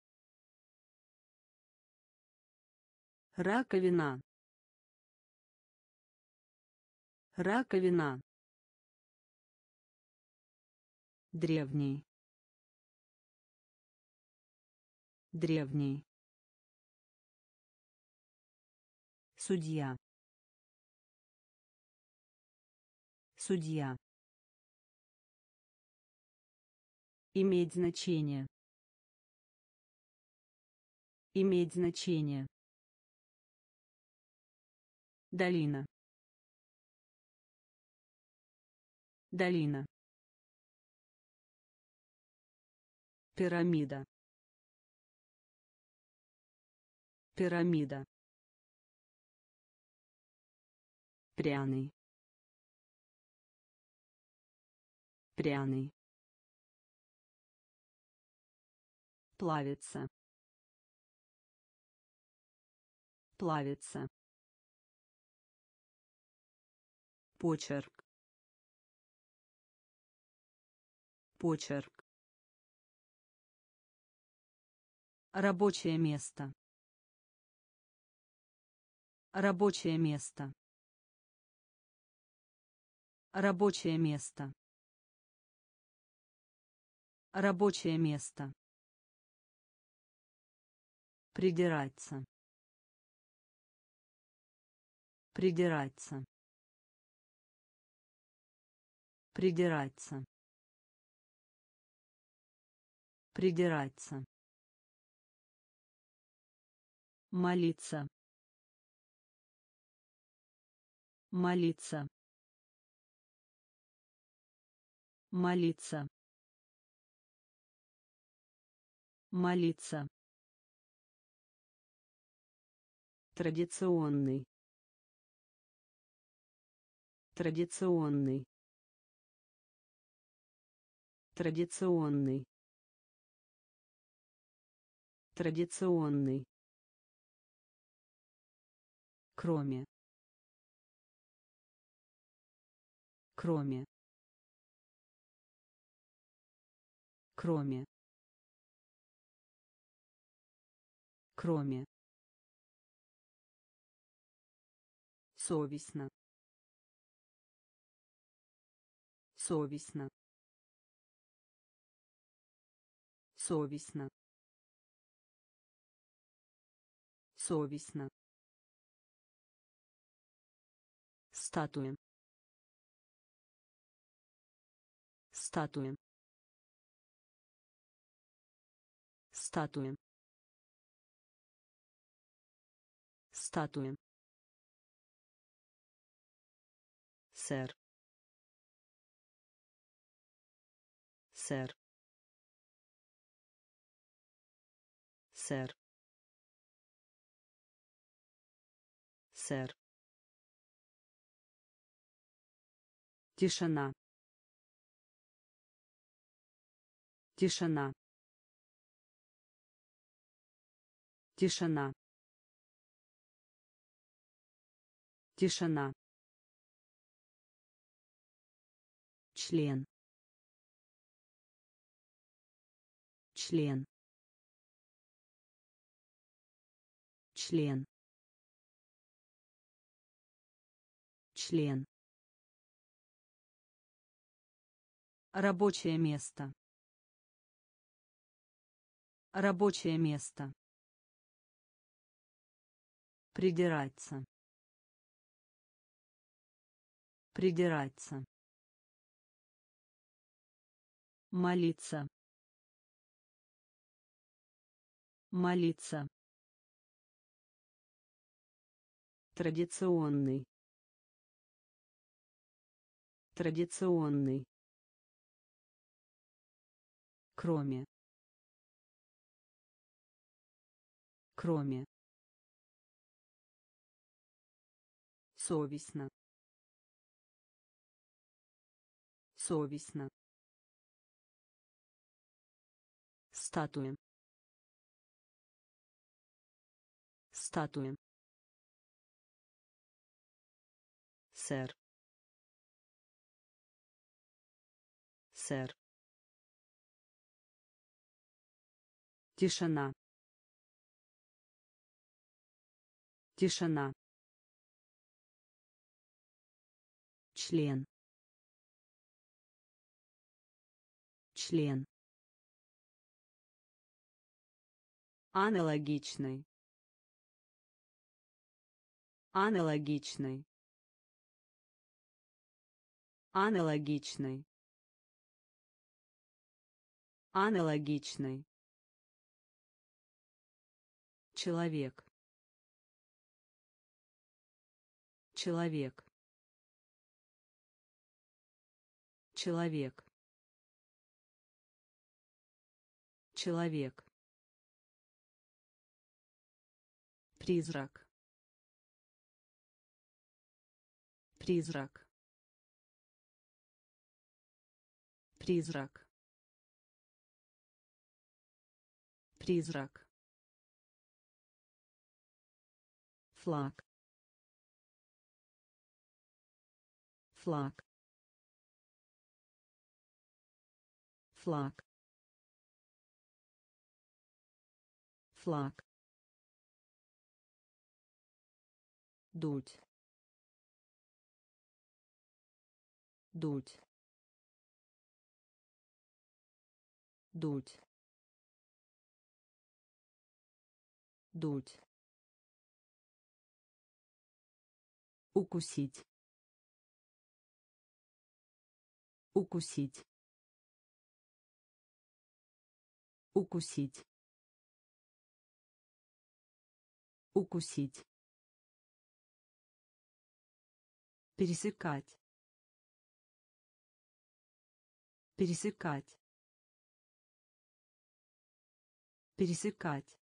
Раковина. Раковина. Древний. древний, судья, судья, иметь значение, иметь значение, долина, долина, пирамида, пирамида, пряный, пряный, плавится, плавится, почерк, почерк, рабочее место, рабочее место, рабочее место, рабочее место, придираться, придираться, придираться, придираться, молиться, молиться, молиться, молиться, традиционный, традиционный, традиционный, традиционный, кроме, кроме, кроме, кроме, совестно, совестно, совестно, совестно, статуя, статуя, статуя, статуя, сэр, сэр, сэр, сэр, тишина, тишина, тишина, тишина, член, член, член, член, рабочее место, рабочее место, придираться, придираться, молиться, молиться, традиционный, традиционный, кроме, кроме, совестно, совестно, статуя, статуя, сэр, сэр, тишина, тишина, член, член, Аналогичный. Аналогичный. Аналогичный. Аналогичный. Человек. Человек. Человек. Человек. Призрак. Призрак. Призрак. Призрак. Флаг. Флаг. Флаг. Флаг. Дуть. Дуть. Дуть. Дуть. Укусить. Укусить. Укусить. Укусить. Пересекать. Пересекать. Пересекать.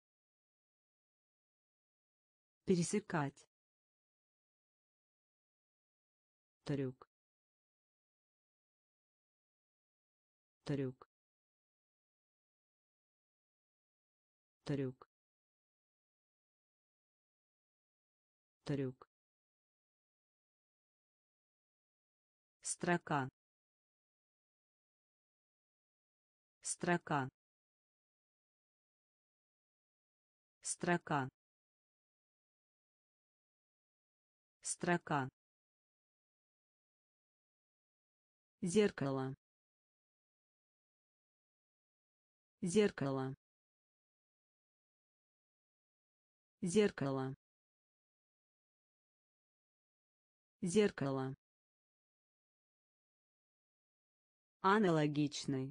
Пересекать. Трюк. Трюк. Трюк. Трюк. Строка. Строка. Строка. Строка. Зеркало. Зеркало. Зеркало. Зеркало. Аналогичный.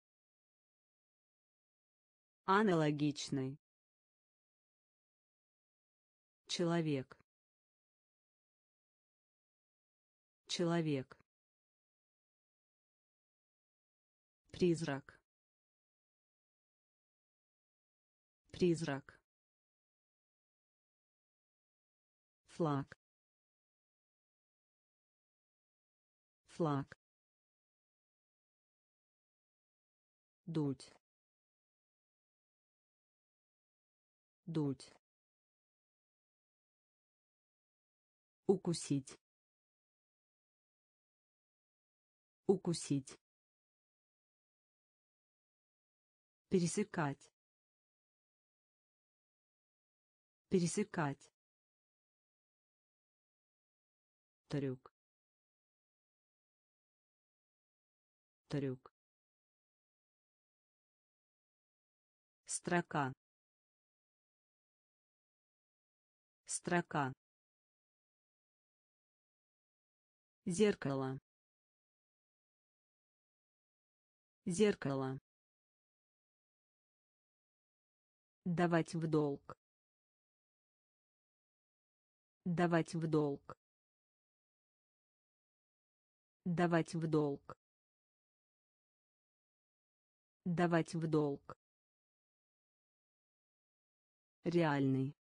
Аналогичный. Человек. Человек. Призрак. Призрак. Флаг. Флаг. Дуть. Дуть. Укусить. Укусить. Пересекать. Пересекать. Трюк. Трюк. Строка. Строка. Зеркало. Зеркало. Давать в долг. Давать в долг. Давать в долг. Давать в долг. Реальный.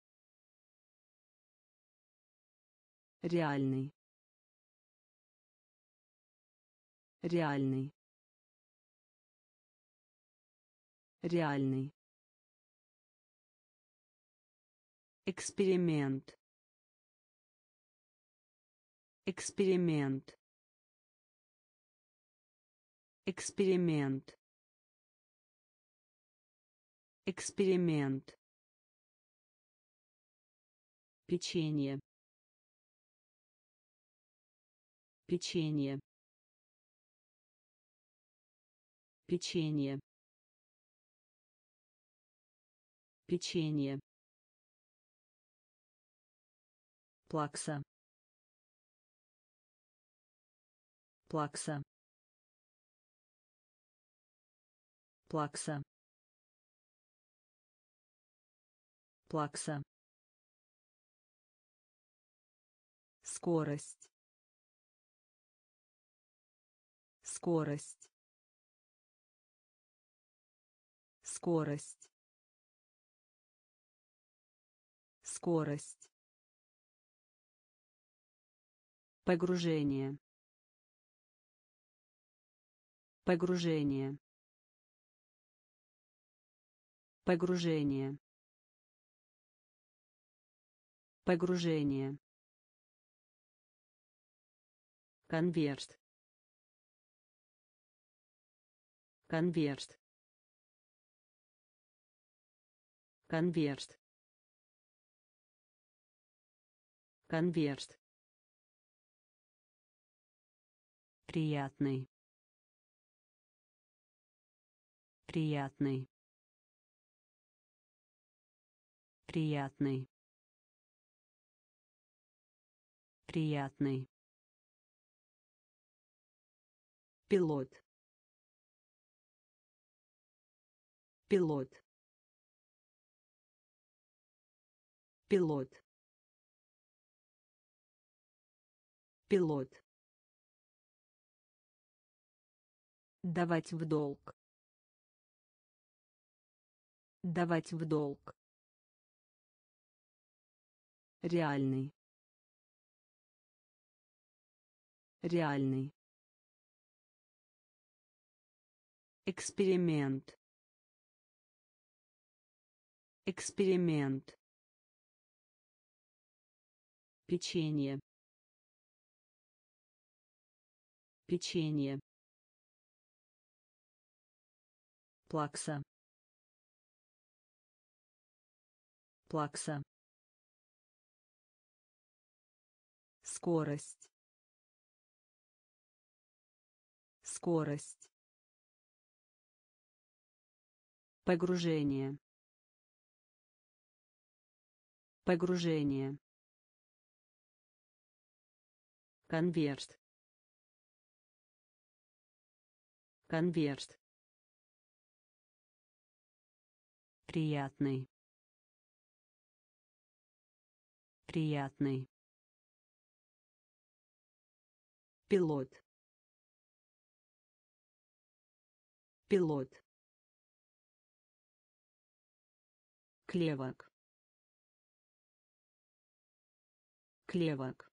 Реальный. Реальный. Реальный. Эксперимент. Эксперимент. Эксперимент. Эксперимент. Печенье. Печенье. Печенье. Печенье. Плакса. Плакса. Плакса. Плакса. Скорость. Скорость. Скорость. Скорость. Погружение. Погружение. Погружение. Погружение. Конверт. Конверт. Конверт. Конверт. Приятный. Приятный. Приятный. Приятный. Пилот. Пилот. Пилот. Пилот. Давать в долг. Давать в долг. Реальный. Реальный. Эксперимент. Эксперимент. Печенье. Печенье. Плакса. Плакса. Скорость. Скорость. Погружение. Погружение. Конверт. Конверт. Приятный. Приятный. Пилот. Пилот. Клевок. Клевок.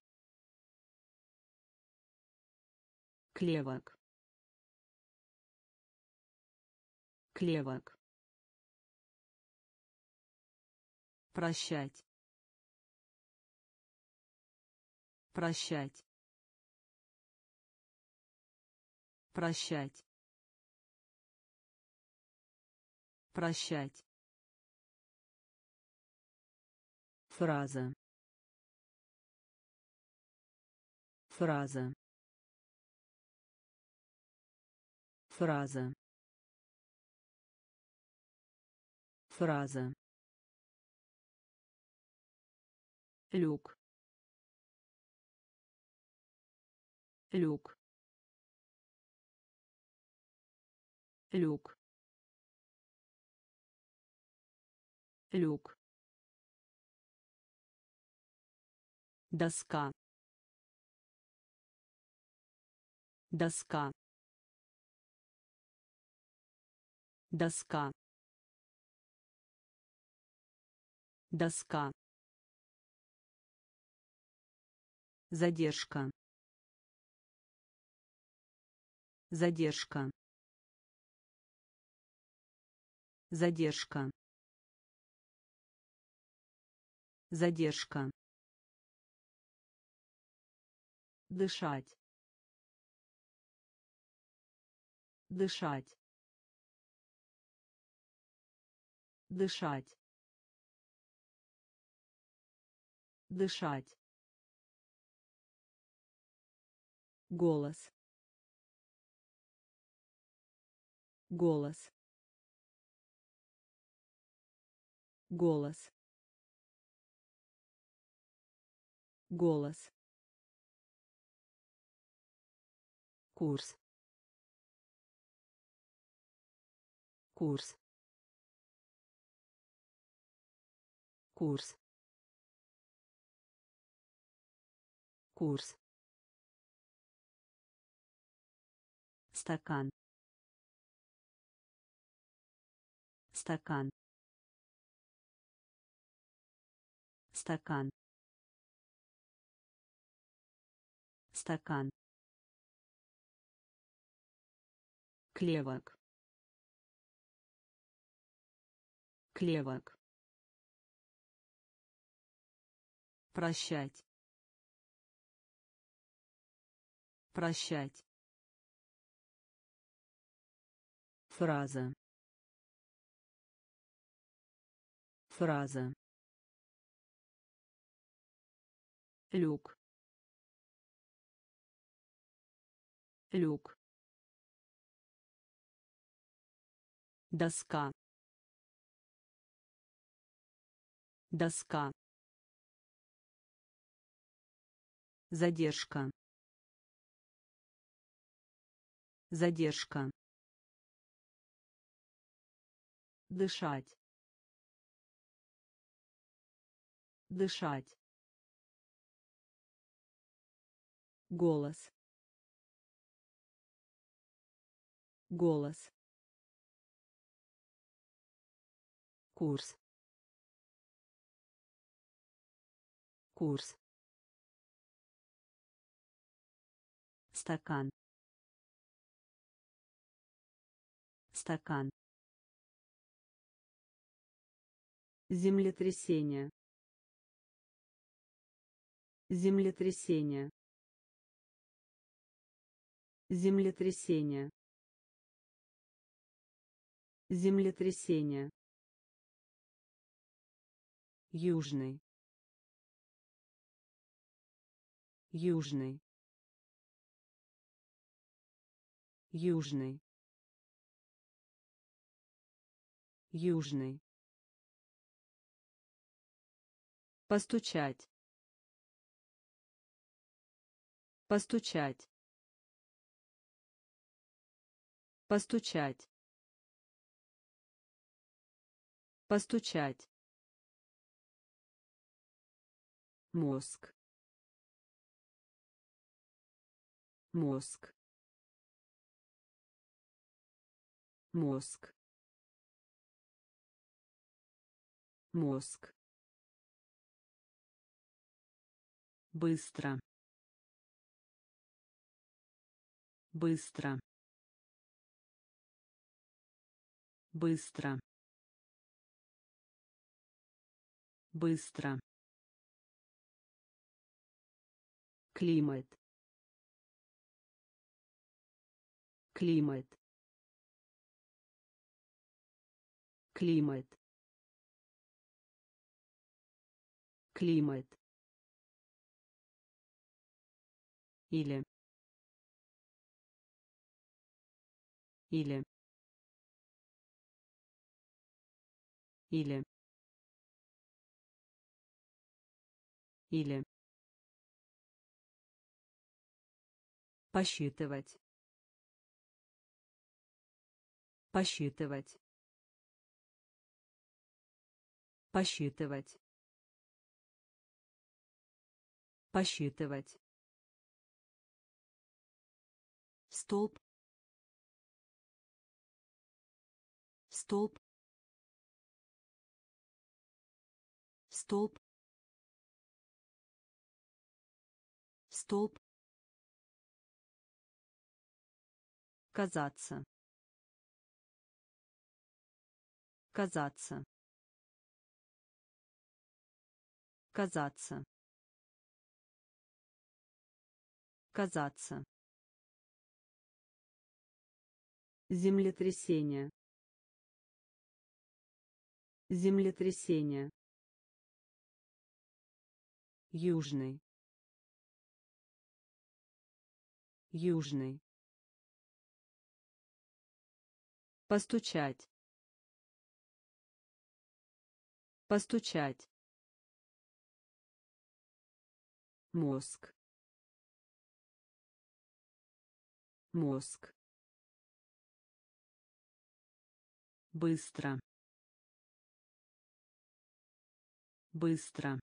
Клевок. Клевок. Прощать. Прощать. Прощать. Прощать. Фраза. Фраза. Фраза. Фраза. Люк. Люк. Люк. Люк. Доска. Доска. Доска. Доска. Задержка. Задержка. Задержка. Задержка. Дышать. Дышать. Дышать. Дышать. Голос. Голос. голос, голос, курс, курс, курс, курс, стакан, стакан, стакан, стакан, клевок, клевок, прощать, прощать, фраза, фраза, люк, люк, доска, доска, задержка, задержка, дышать, дышать, голос, голос, курс, курс, стакан, стакан, землетрясение, землетрясение, землетрясение, землетрясение, южный, южный, южный, южный, постучать, постучать, постучать, постучать, мозг, мозг, мозг, мозг, быстро, быстро, быстро, быстро, климат, климат, климат, климат, или, или, или, или, посчитывать, посчитывать, посчитывать, посчитывать, столб, столб, столб, столб, казаться, казаться, казаться, казаться, землетрясение, землетрясение, южный, южный, постучать, Постучать. Мозг. Мозг. Быстро. Быстро.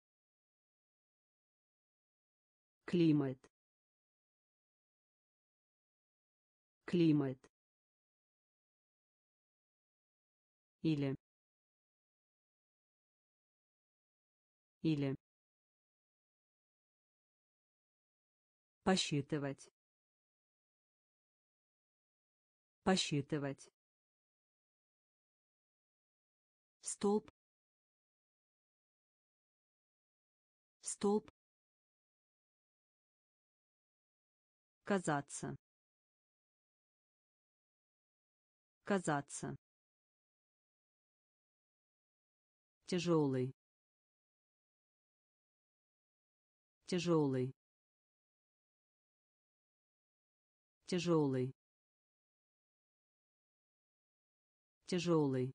Климат. Климат. Или. Или. Посчитывать. Посчитывать. Столб. Столб. Казаться. Казаться. Тяжелый. Тяжелый. Тяжелый. Тяжелый.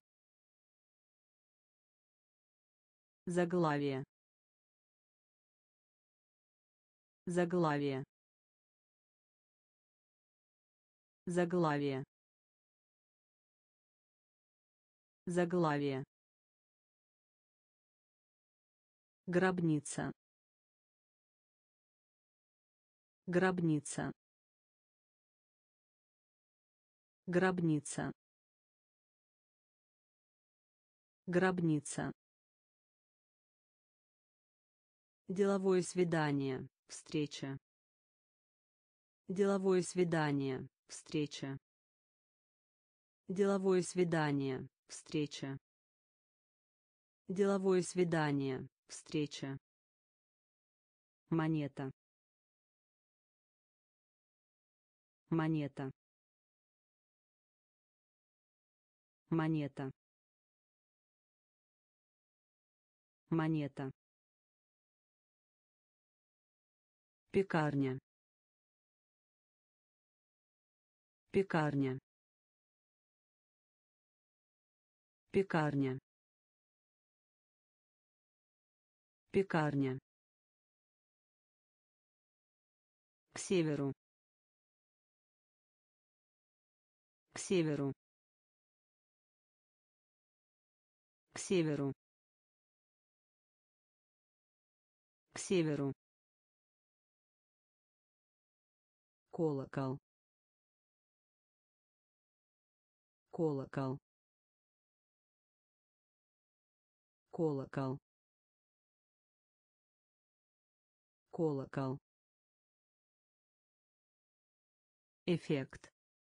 Заглавие. Заглавие. Заглавие. Заглавие. Гробница. Гробница. Гробница. Гробница. Деловое свидание. Встреча. Деловое свидание. Встреча. Деловое свидание. Встреча. Деловое свидание. Встреча. Монета. Монета. Монета. Монета. Пекарня. Пекарня. Пекарня. Пекарня. К северу. К северу. К северу. К северу. Колокол. Колокол. Колокол. Колокол. Эффект.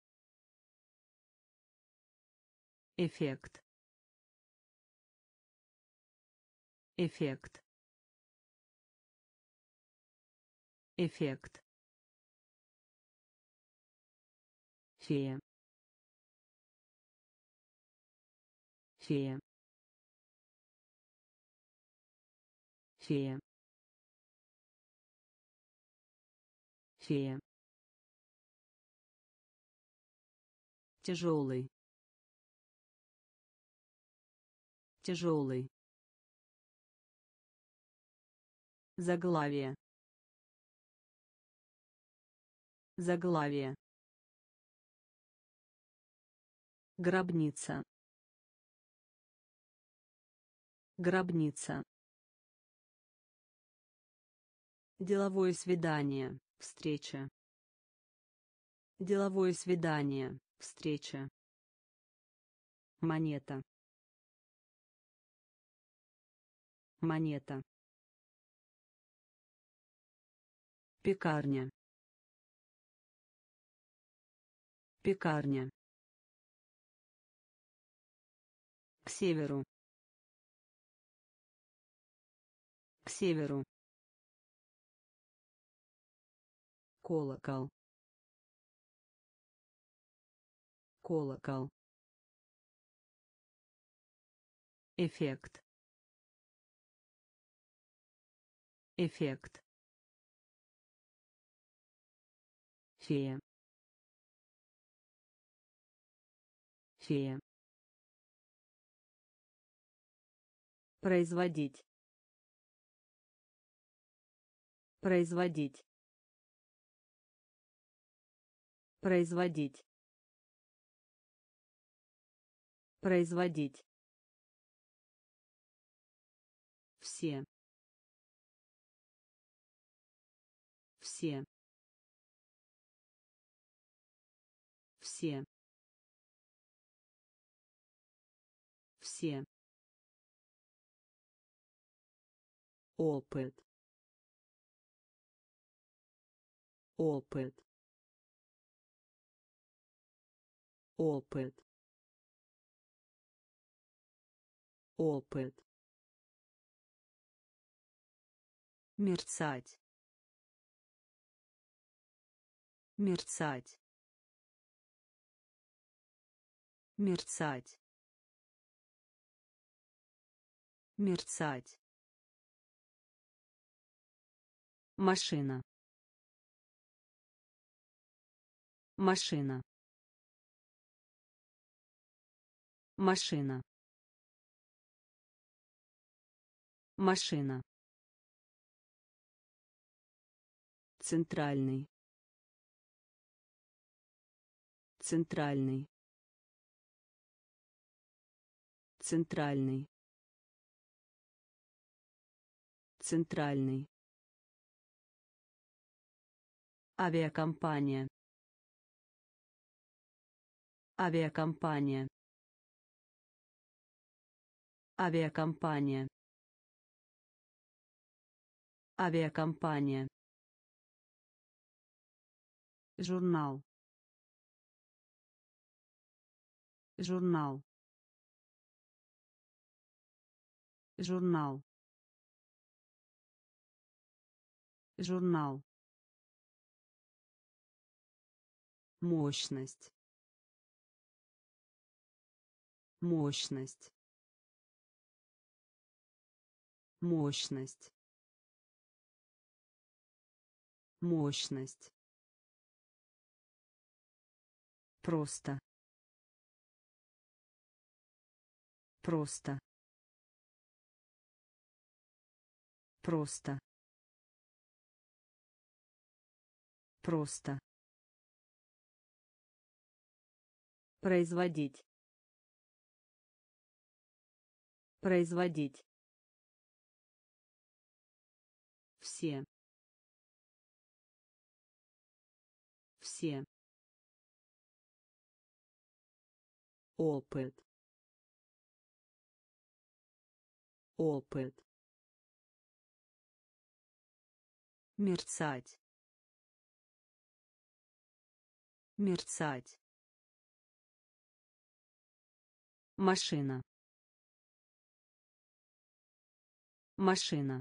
Эффект. Эффект. Эффект. Фея. Фея. Фея. Фея. Тяжелый. Тяжелый. Заглавие. Заглавие. Гробница. Гробница. Деловое свидание. Встреча. Деловое свидание. Встреча. Монета. Монета. Пекарня. Пекарня. К северу. К северу. Колокол. Колокол. Эффект. Эффект. Фея. Фея. Производить. Производить. Производить. Производить. Все. Все. Все. Все. Опыт. Опыт. Опыт. Опыт. Мерцать. Мерцать. Мерцать. Мерцать. Машина. Машина. Машина. Машина. Центральный. Центральный. Центральный. Центральный. Авиакомпания. Авиакомпания. Авиакомпания. Авиакомпания. Журнал. Журнал. Журнал. Журнал. Мощность. Мощность. Мощность. Мощность. Просто. Просто. Просто. Просто. Производить. Производить. Все. Все. Опыт. Опыт. Мерцать. Мерцать. Машина. Машина.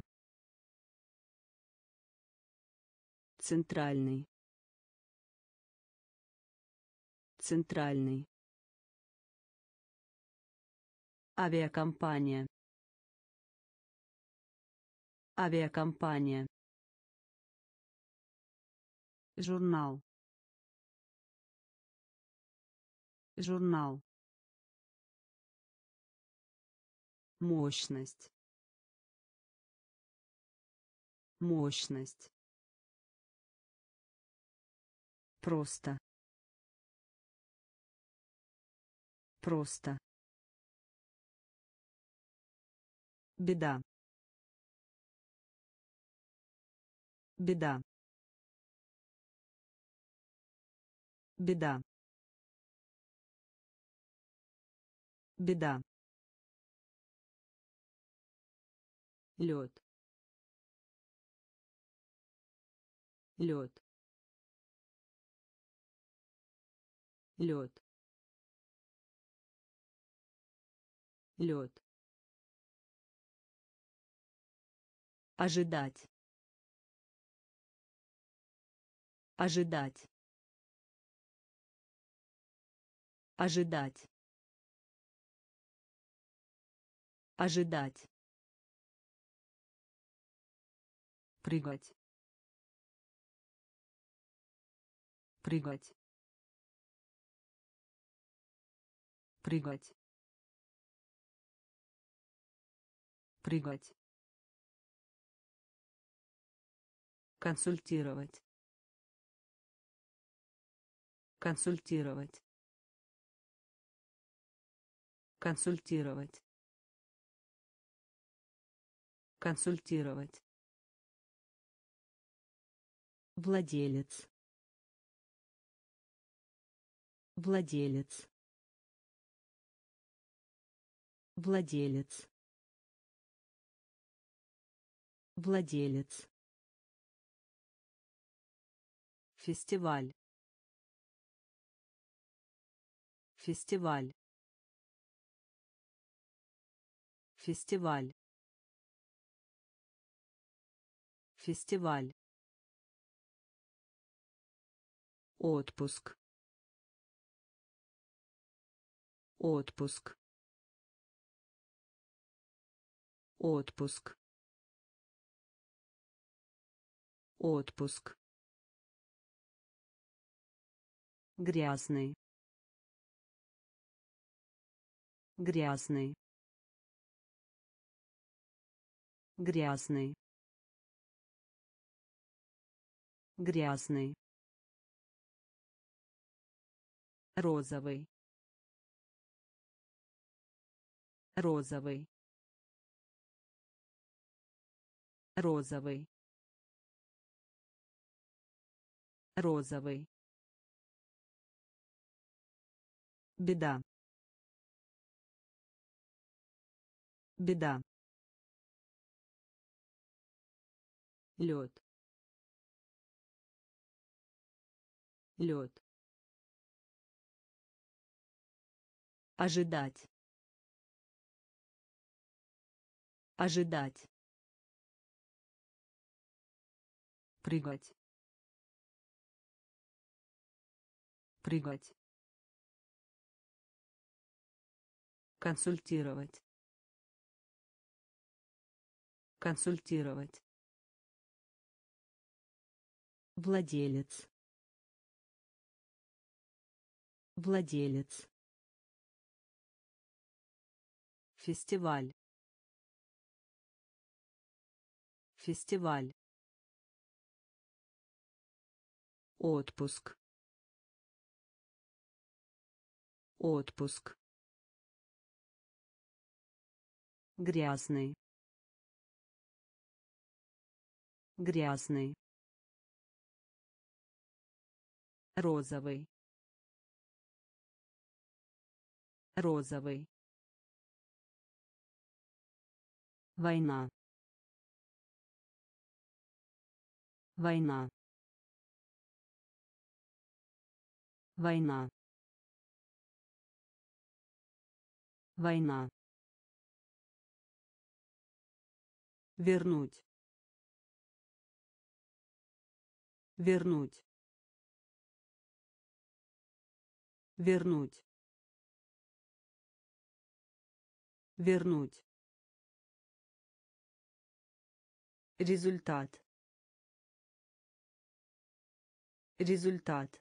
Центральный. Центральный. Авиакомпания. Авиакомпания. Журнал. Журнал. Мощность. Мощность. Просто. Просто. Беда. Беда. Беда. Беда. Лед. Лед. Лед. Лед. Ожидать. Ожидать. Ожидать. Ожидать. Прыгать. Прыгать. Прыгать. Прыгать. Консультировать. Консультировать. Консультировать. Консультировать. Владелец. Владелец. Владелец. Владелец. Фестиваль. Фестиваль. Фестиваль. Фестиваль. Отпуск. Отпуск. Отпуск. Отпуск. Грязный. Грязный. Грязный. Грязный. Розовый. Розовый. Розовый. Розовый. Беда. Беда. Лед. Лед. Ожидать. Ожидать. Прыгать. Прыгать. Консультировать. Консультировать. Владелец. Владелец. Фестиваль. Фестиваль. Отпуск. Отпуск. Грязный. Грязный. Розовый. Розовый. Война. Война. Война. Война. Вернуть. Вернуть. Вернуть. Вернуть. Результат. Результат.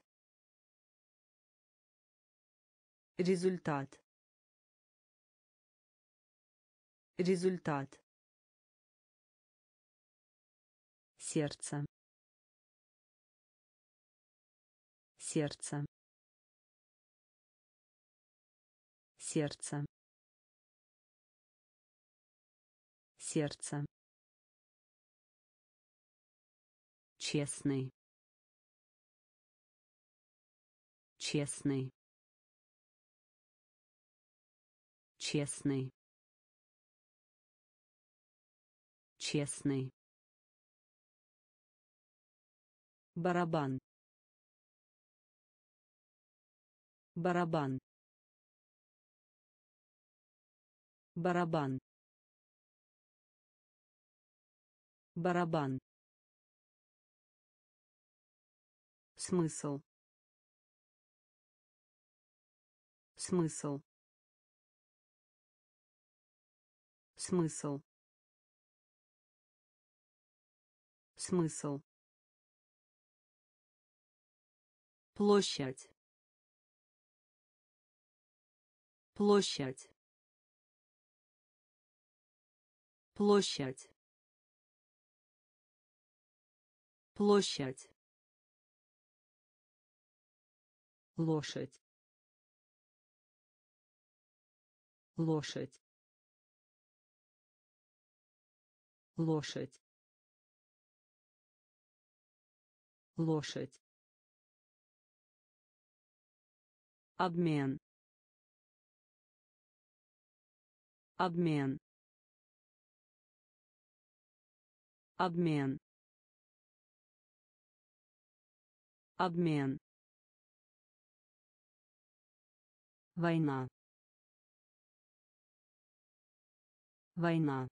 Результат. Результат. Сердце. Сердце. Сердце. Сердце. Честный. Честный. Честный. Честный. Барабан. Барабан. Барабан. Барабан. Смысл. Смысл. Смысл. Смысл. Площадь. Площадь. площадь, площадь,
лошадь, лошадь, лошадь, лошадь,
обмен, обмен, обмен, обмен, война, война,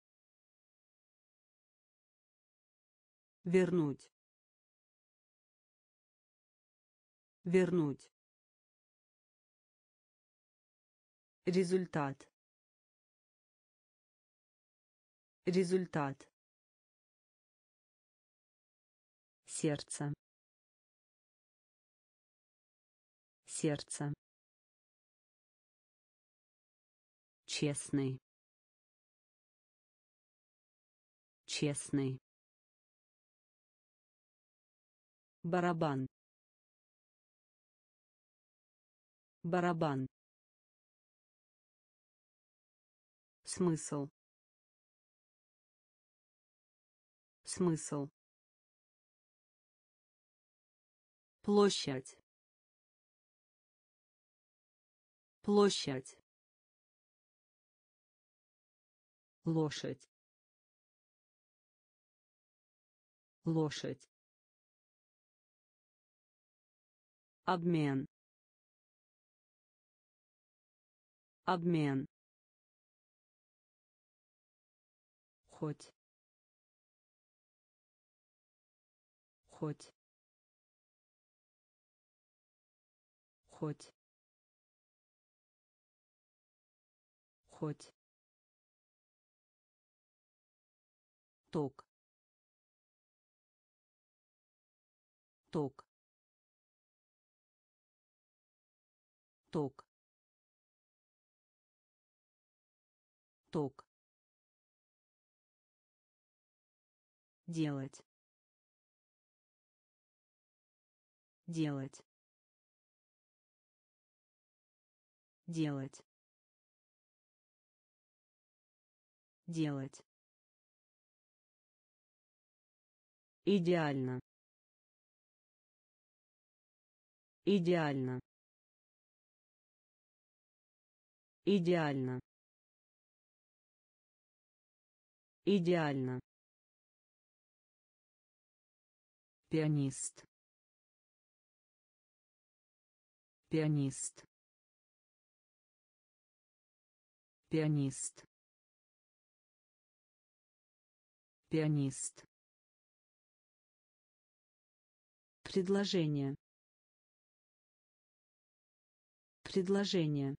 вернуть, вернуть, результат, результат, сердце, сердце, честный, честный, барабан, барабан, смысл, смысл, площадь, площадь,
лошадь, лошадь,
обмен, обмен,
хоть, хоть, хоть, хоть,
ток, ток, ток, ток, делать, делать, делать, делать, идеально, идеально, идеально, идеально,
пианист, пианист, пианист, пианист,
предложение, предложение,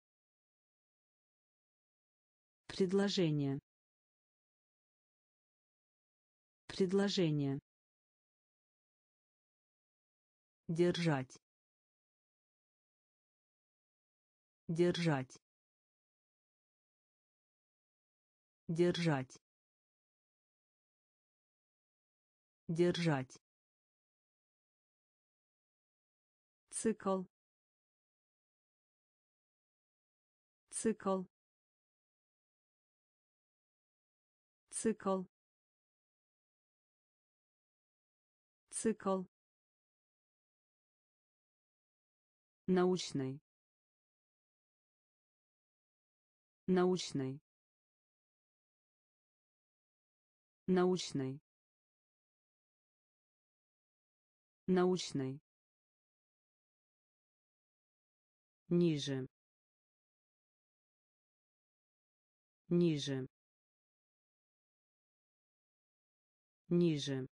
предложение, предложение, держать, держать, держать, держать, цикл, цикл, цикл, цикл, научный, научный, научный, научный, ниже, ниже, ниже,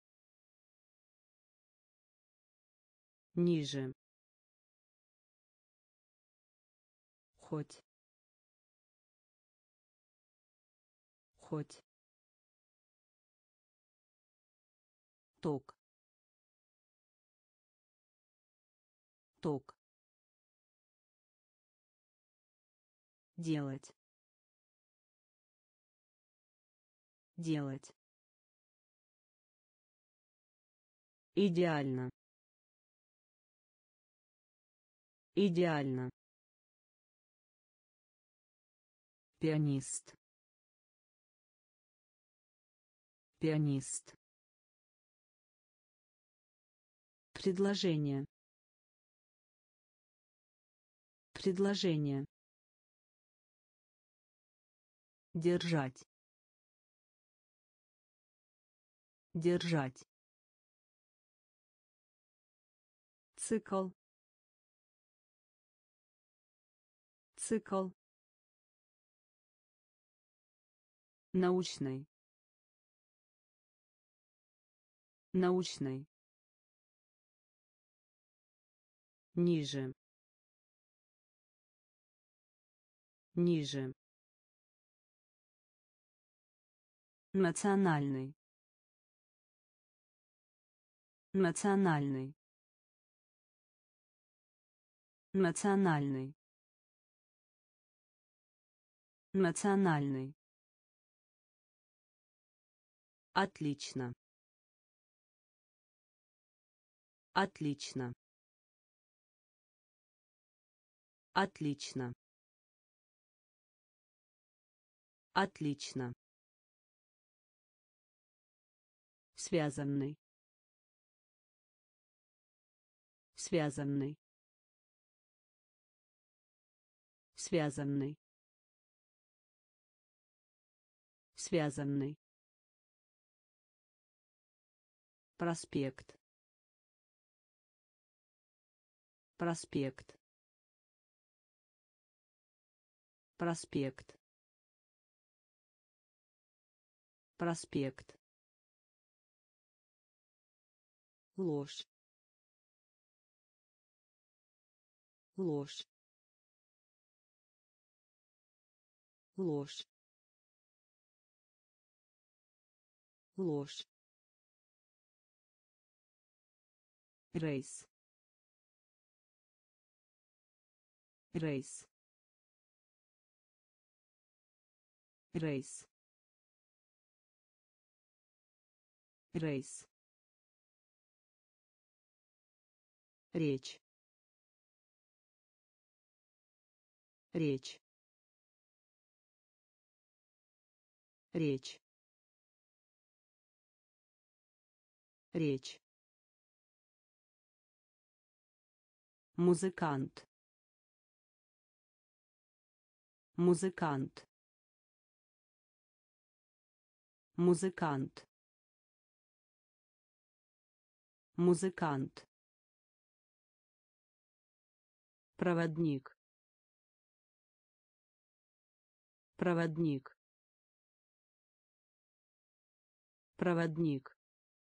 ниже,
хоть, хоть,
ток, ток, делать, делать, идеально, идеально,
пианист, пианист,
предложение, предложение,
держать, держать,
цикл, цикл, научный, научный, ниже, ниже, национальный, национальный, национальный, национальный, отлично, отлично, отлично, отлично, связанный, связанный, связанный, связанный, проспект, проспект, проспект, проспект, ложь, ложь, ложь, ложь,
рейс, рейс, рейс, рейс,
речь, речь, речь, речь, музыкант, музыкант, музыкант, музыкант, проводник, проводник, проводник,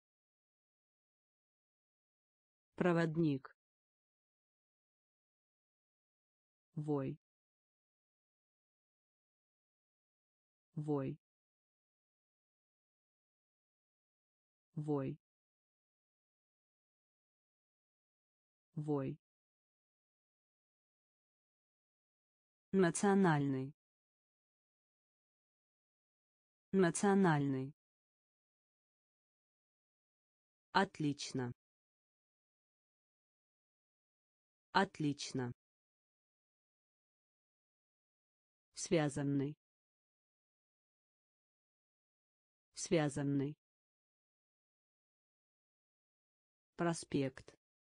проводник, вой, вой, вой, вой, национальный, национальный, отлично, отлично, связанный, связанный, проспект,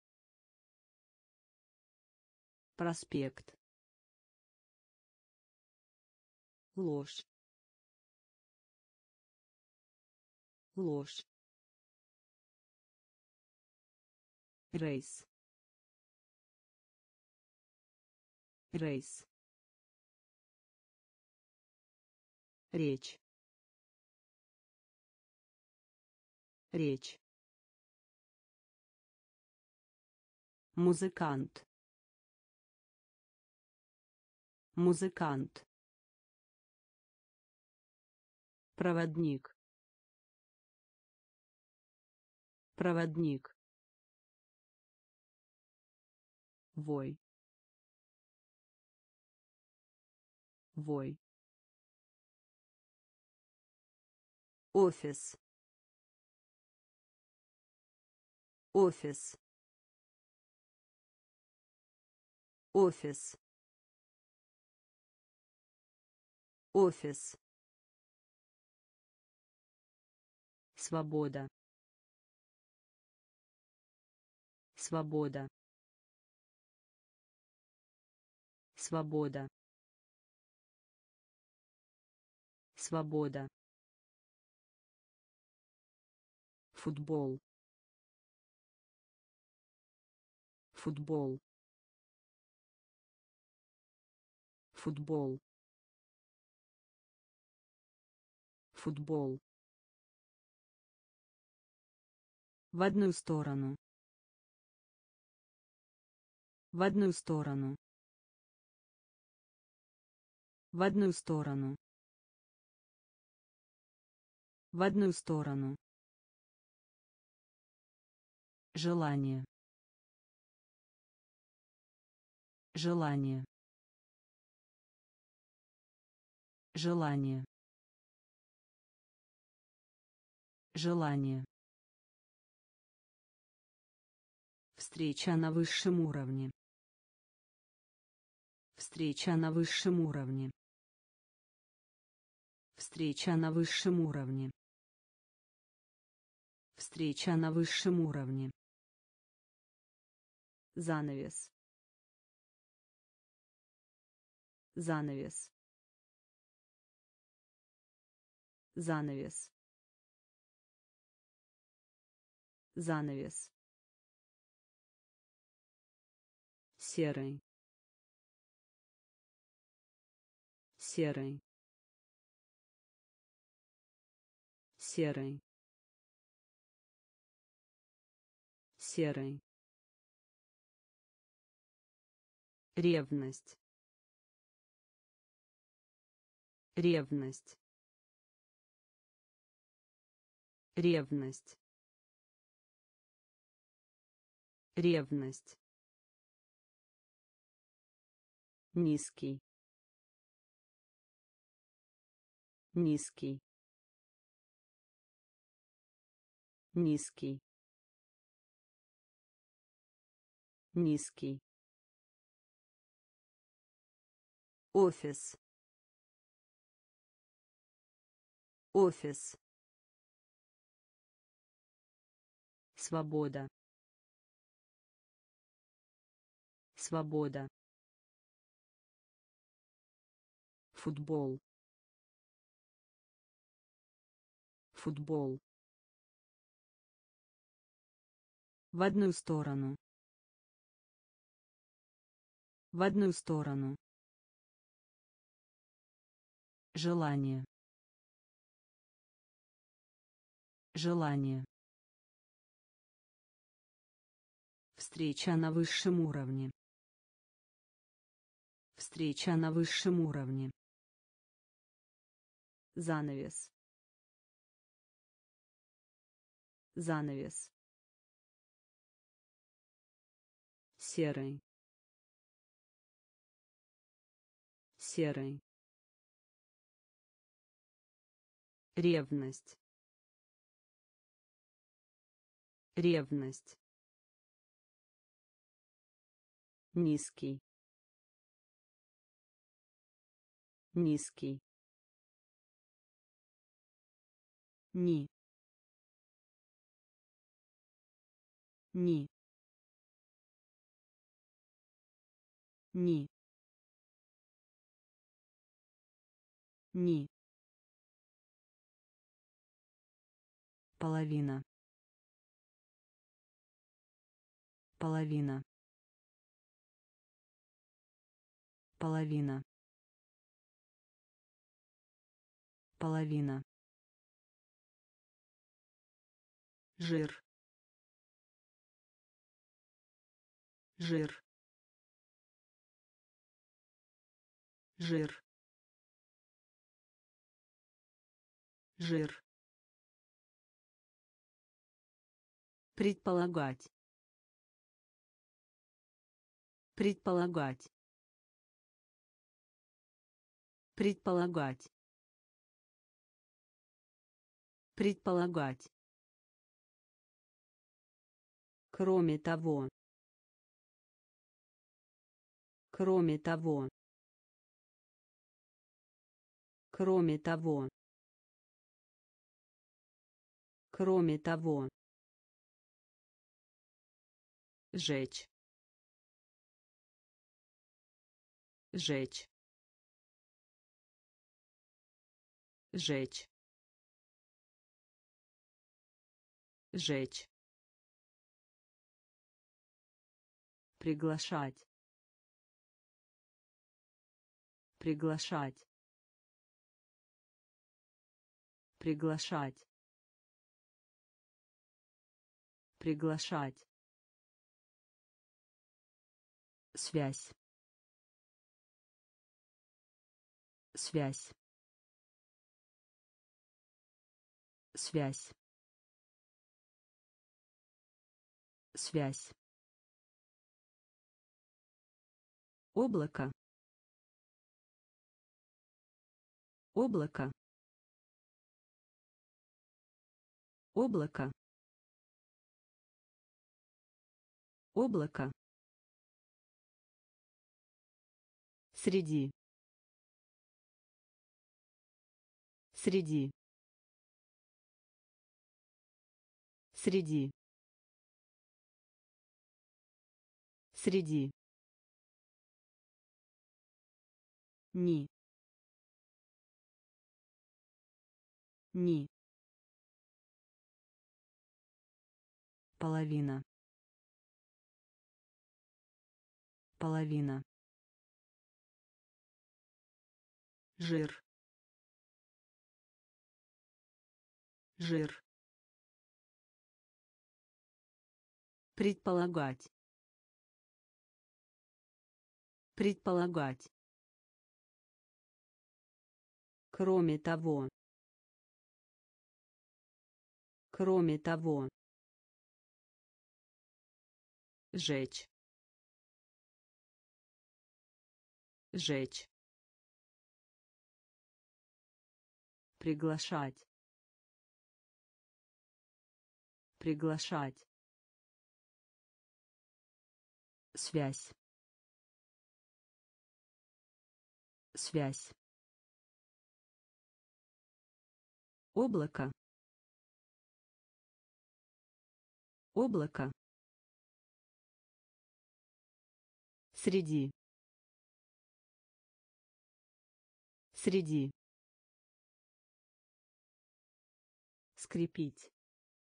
проспект, ложь, ложь,
рейс, рейс,
речь, речь, музыкант, музыкант, проводник, проводник, вой, вой, офис, офис, офис, офис, свобода, свобода, свобода, свобода, футбол, футбол, футбол, футбол, в одну сторону, в одну сторону, в одну сторону, в одну сторону, желание, желание, желание, желание, встреча на высшем уровне, встреча на высшем уровне, встреча на высшем уровне, встреча на высшем уровне, занавес, занавес, занавес, занавес, серый, серый, серый, серый, ревность, ревность, ревность, ревность, низкий, низкий, низкий, низкий, офис, офис, свобода, свобода, футбол, футбол, в одну сторону, в одну сторону, желание, желание, встреча на высшем уровне, встреча на высшем уровне, занавес, занавес, серый, серый, ревность, ревность, низкий, низкий, ни, ни, ни, ни, половина, половина, половина, половина, жир, жир, жир, жир, предполагать, предполагать, предполагать, Предполагать. Кроме того. Кроме того. Кроме того. Кроме того. Жечь. Жечь. Жечь. Жечь. Приглашать. Приглашать. Приглашать. Приглашать. Связь. Связь. Связь. Связь. Облако. Облако. Облако. Облако. Среди. Среди. Среди. Среди. Ни. Ни. Половина. Половина. Жир. Жир. Предполагать. Предполагать. Кроме того. Кроме того. Жечь. Жечь. Приглашать. Приглашать. Связь. Связь. Облако. Облако. Среди. Среди. Скрепить.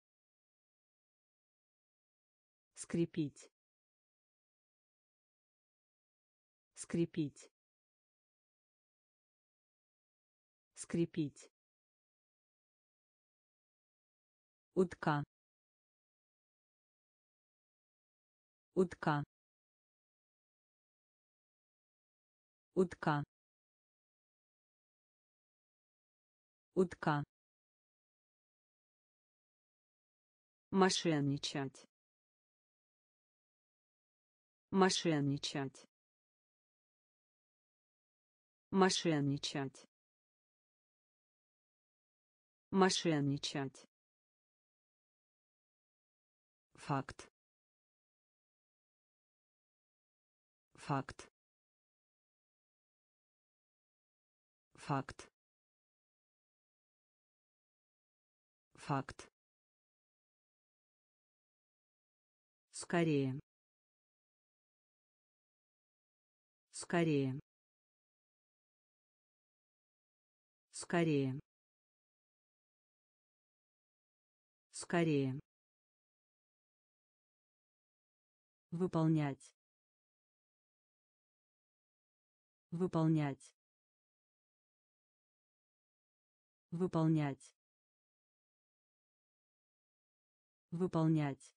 Скрепить. Скрепить. Скрепить. Утка. Утка. Утка. Утка. Мошенничать. Мошенничать. Мошенничать. Мошенничать. Факт. Факт. Факт. Факт. Скорее. Скорее. Скорее. Скорее. Выполнять. Выполнять. Выполнять. Выполнять.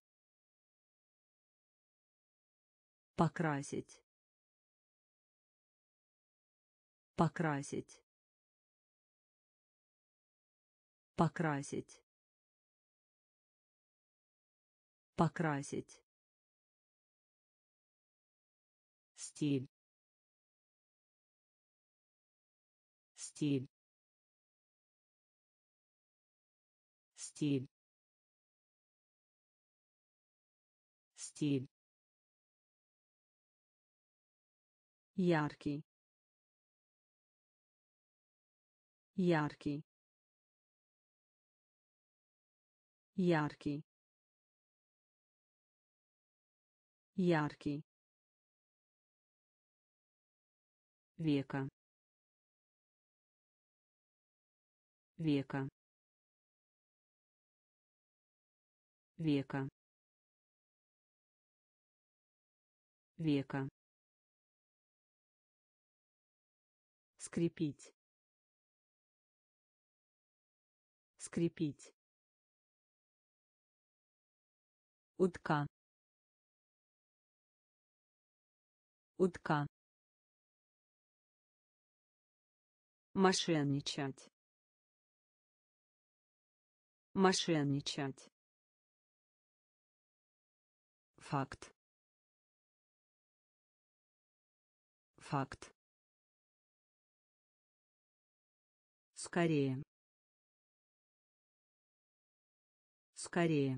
Покрасить. Покрасить. Покрасить. Покрасить. Стиль. Стиль. стиль, стиль,
яркий, яркий, яркий, яркий,
века, века, века, века,
скрепить, скрепить, утка, утка, мошенничать, мошенничать, факт, факт, скорее, скорее,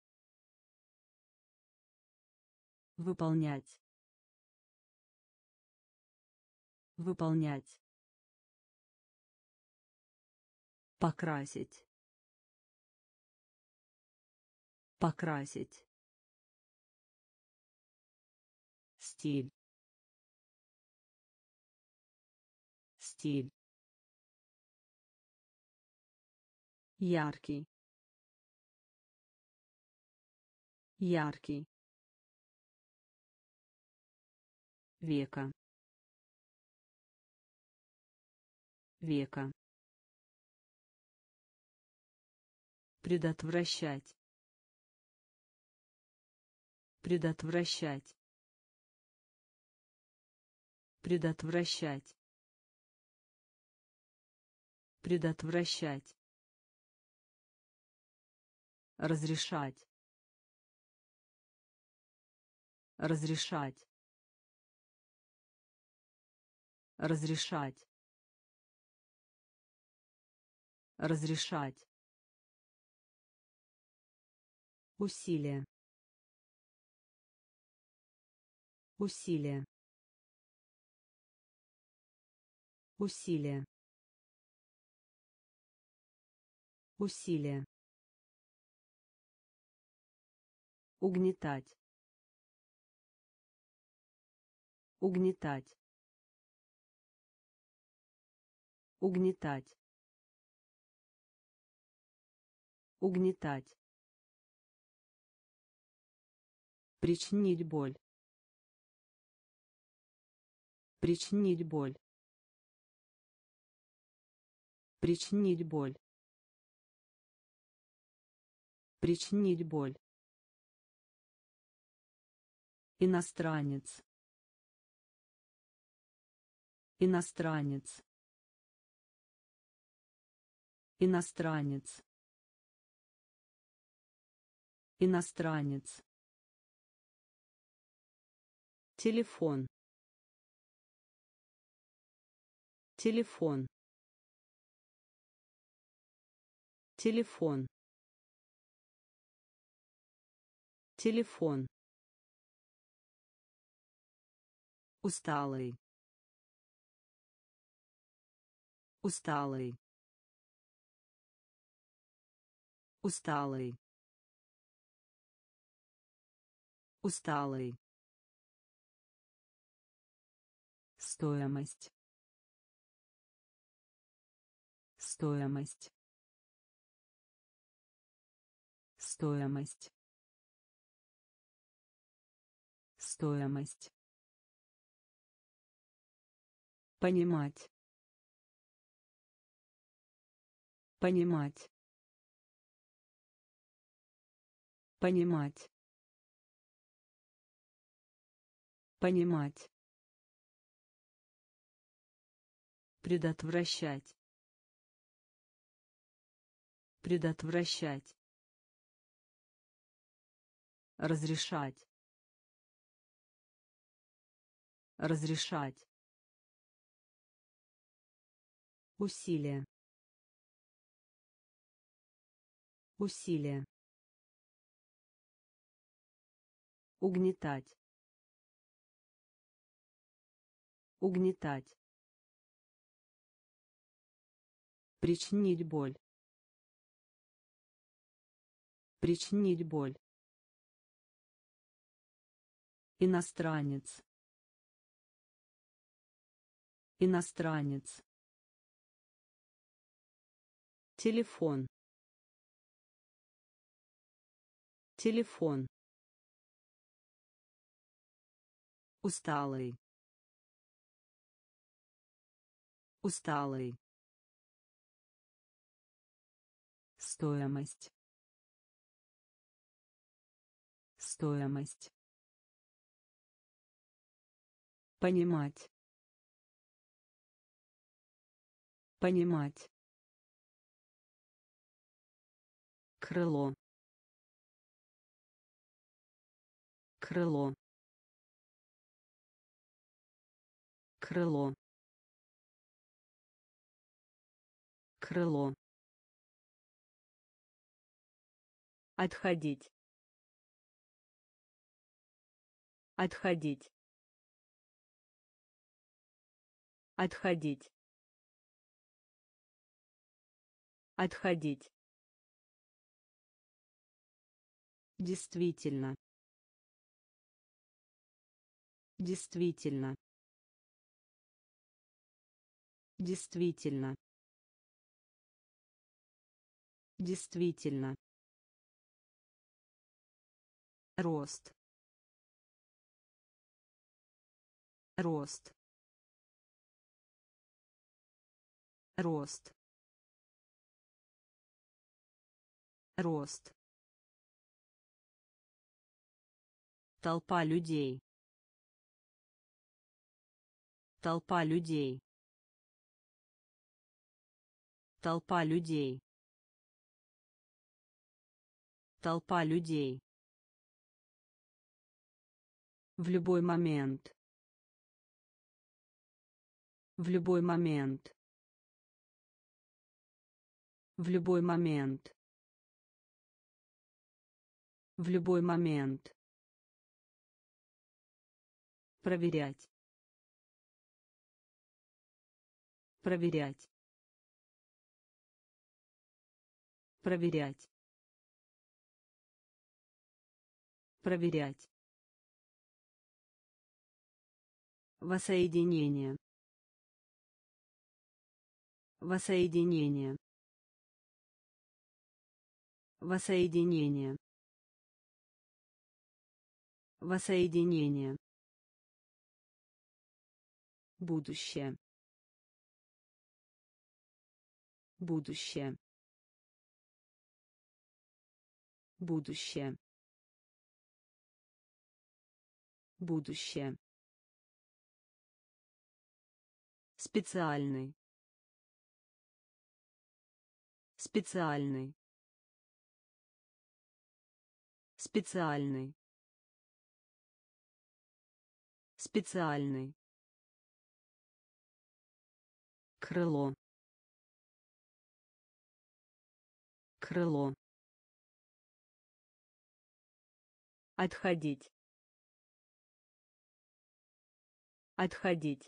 выполнять, выполнять,
покрасить, покрасить, стиль, стиль,
яркий, яркий,
века, века,
предотвращать, предотвращать, предотвращать, предотвращать, разрешать, разрешать, разрешать, разрешать, усилие, усилие, усилие, усилие, угнетать, угнетать, угнетать, угнетать, причинить боль, причинить боль, причинить боль, причинить боль, иностранец, иностранец, иностранец, иностранец, телефон, телефон, телефон, телефон, усталый, усталый, усталый, усталый, стоимость, стоимость, стоимость, стоимость, понимать, понимать, понимать, понимать, предотвращать, предотвращать, разрешать, разрешать, усилие, Усилие. Угнетать. Угнетать. Причинить боль. Причинить боль. Иностранец. Иностранец. Телефон. Телефон. Усталый. Усталый. Стоимость. Стоимость. Понимать. Понимать. Крыло. Крыло. Крыло. Крыло. Отходить. Отходить. Отходить. Отходить. Действительно. Действительно. Действительно. Действительно. Рост. Рост. Рост. Рост. Толпа людей. Толпа людей. Толпа людей. Толпа людей. В любой момент. В любой момент. В любой момент. В любой момент. Проверять. Проверять. Проверять. Проверять. Воссоединение. Воссоединение. Воссоединение. Воссоединение. Будущее. Будущее. Будущее. Будущее. Специальный. Специальный. Специальный. Специальный. Крыло. Крыло. Отходить. Отходить.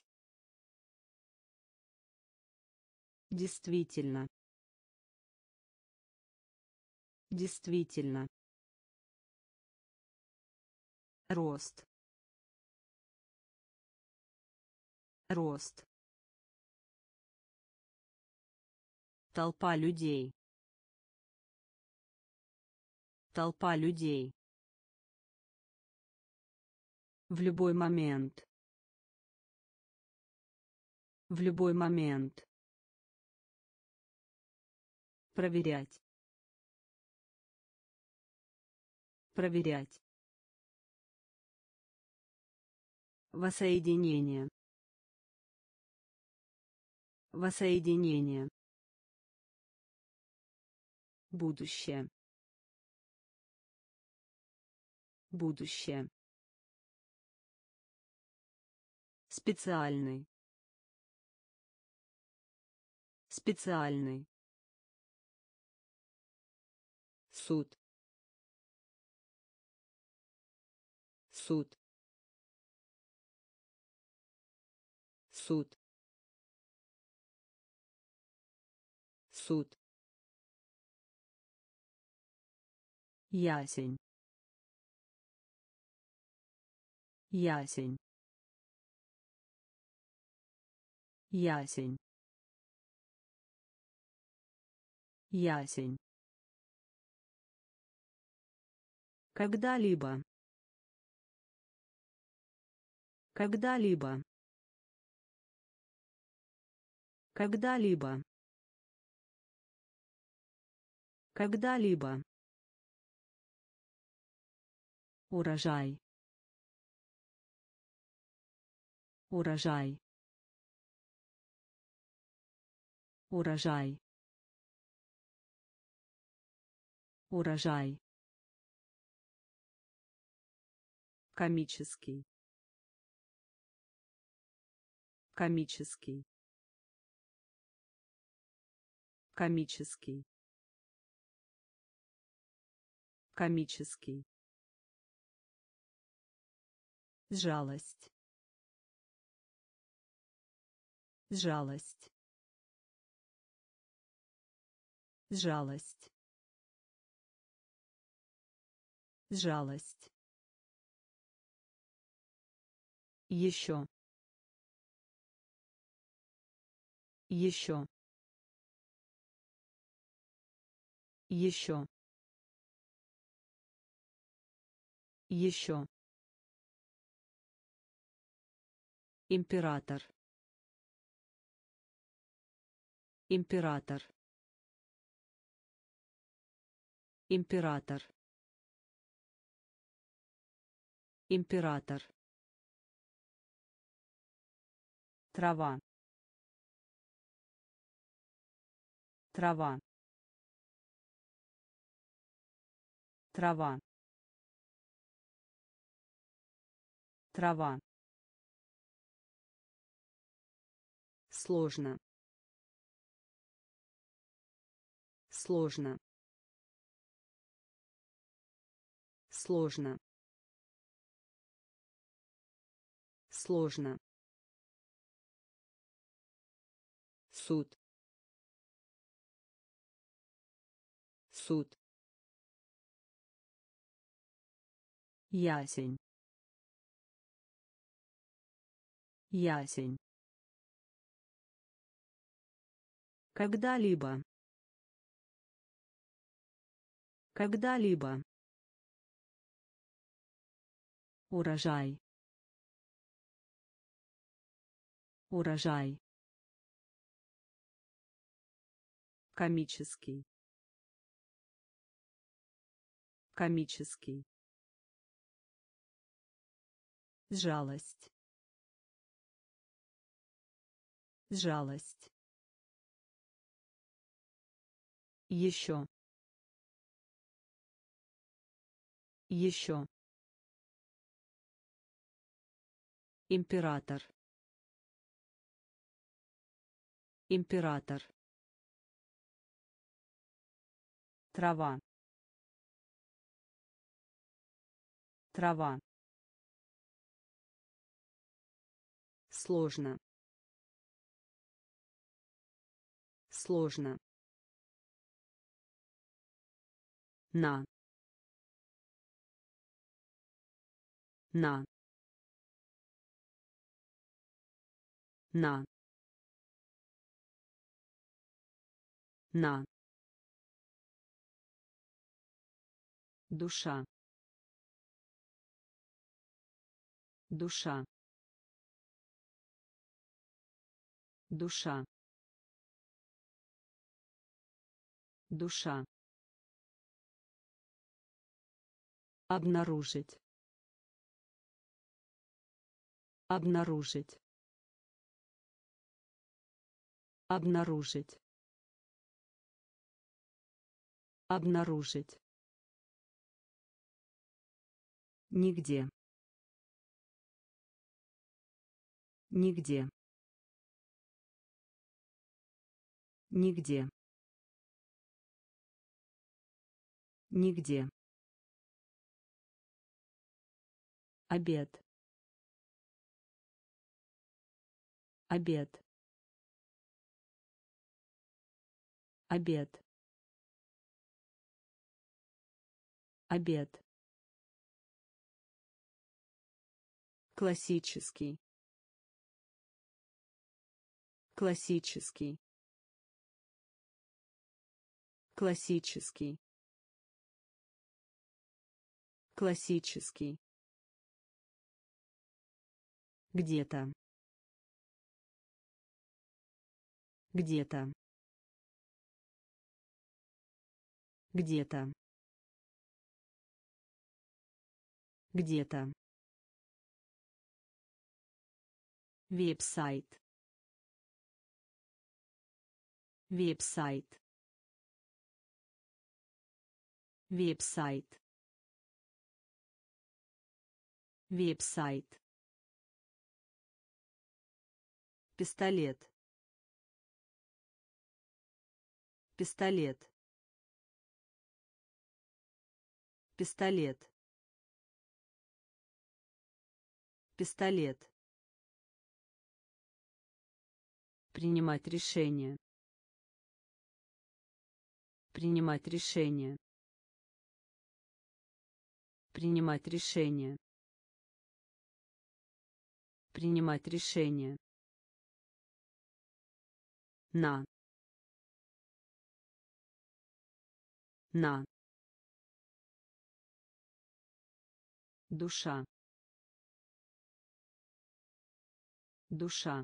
Действительно. Действительно. Рост. Рост. Толпа людей. Толпа людей. В любой момент. В любой момент. Проверять. Проверять. Воссоединение. Воссоединение. Будущее. Будущее. Специальный. Специальный. суд, суд, суд, суд, ясень, ясень, ясень, ясень. Когда-либо. Когда-либо. Когда-либо. Когда-либо. Урожай. Урожай. Урожай. Урожай. Комический. Комический. Комический. Комический. Жалость. Жалость. Жалость. Жалость. Еще. Еще. Еще. Еще. Император. Император. Император. Император. Трава. Трава. Трава. Трава. Сложно. Сложно. Сложно. Сложно. Суд. Суд. Ясень. Ясень. Когда-либо. Когда-либо. Урожай. Урожай. Комический. Комический. Жалость. Жалость. Еще. Еще. Император. Император. Трава. Трава. Сложно. Сложно. На. На. На. На. Душа. Душа. Душа. Душа. Обнаружить. Обнаружить. Обнаружить. Обнаружить. Нигде. Нигде. Нигде. Нигде. Обед. Обед. Обед. Обед. Классический. Классический. Классический. Классический. Где-то. Где-то. Где-то. Где-то. Веб-сайт. Веб-сайт. Веб-сайт. Веб-сайт. Пистолет. Пистолет. Пистолет. Пистолет. Принимать решение. Принимать решение. Принимать решение. Принимать решение. На. На. Душа. Душа.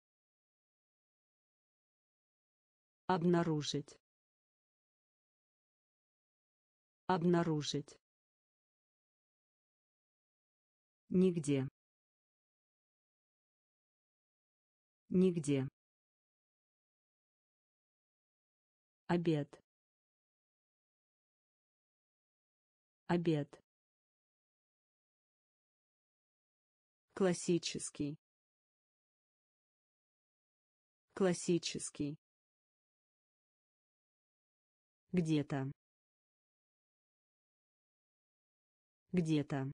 Обнаружить. Обнаружить. Нигде. Нигде. Обед. Обед. Классический. Классический. Где-то. Где-то.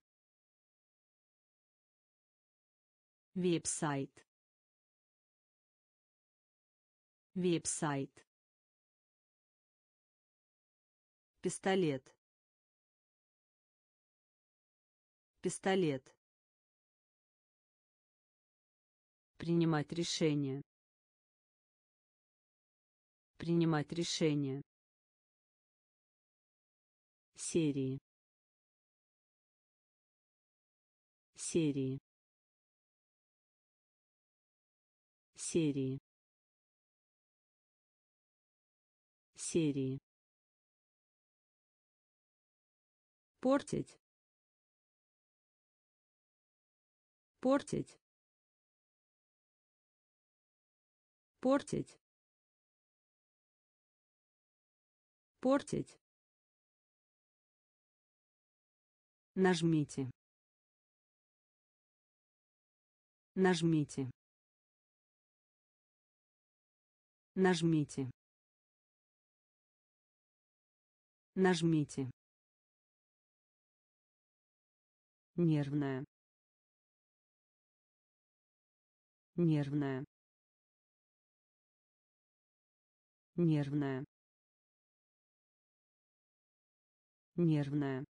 Веб-сайт. Веб-сайт. Пистолет. Пистолет. Принимать решение. Принимать решение. Серии. Серии. Серии. Серии. Портить. Портить. Портить. Портить. Нажмите. Нажмите. Нажмите. Нажмите. Нервная. Нервная. Нервная. Нервная.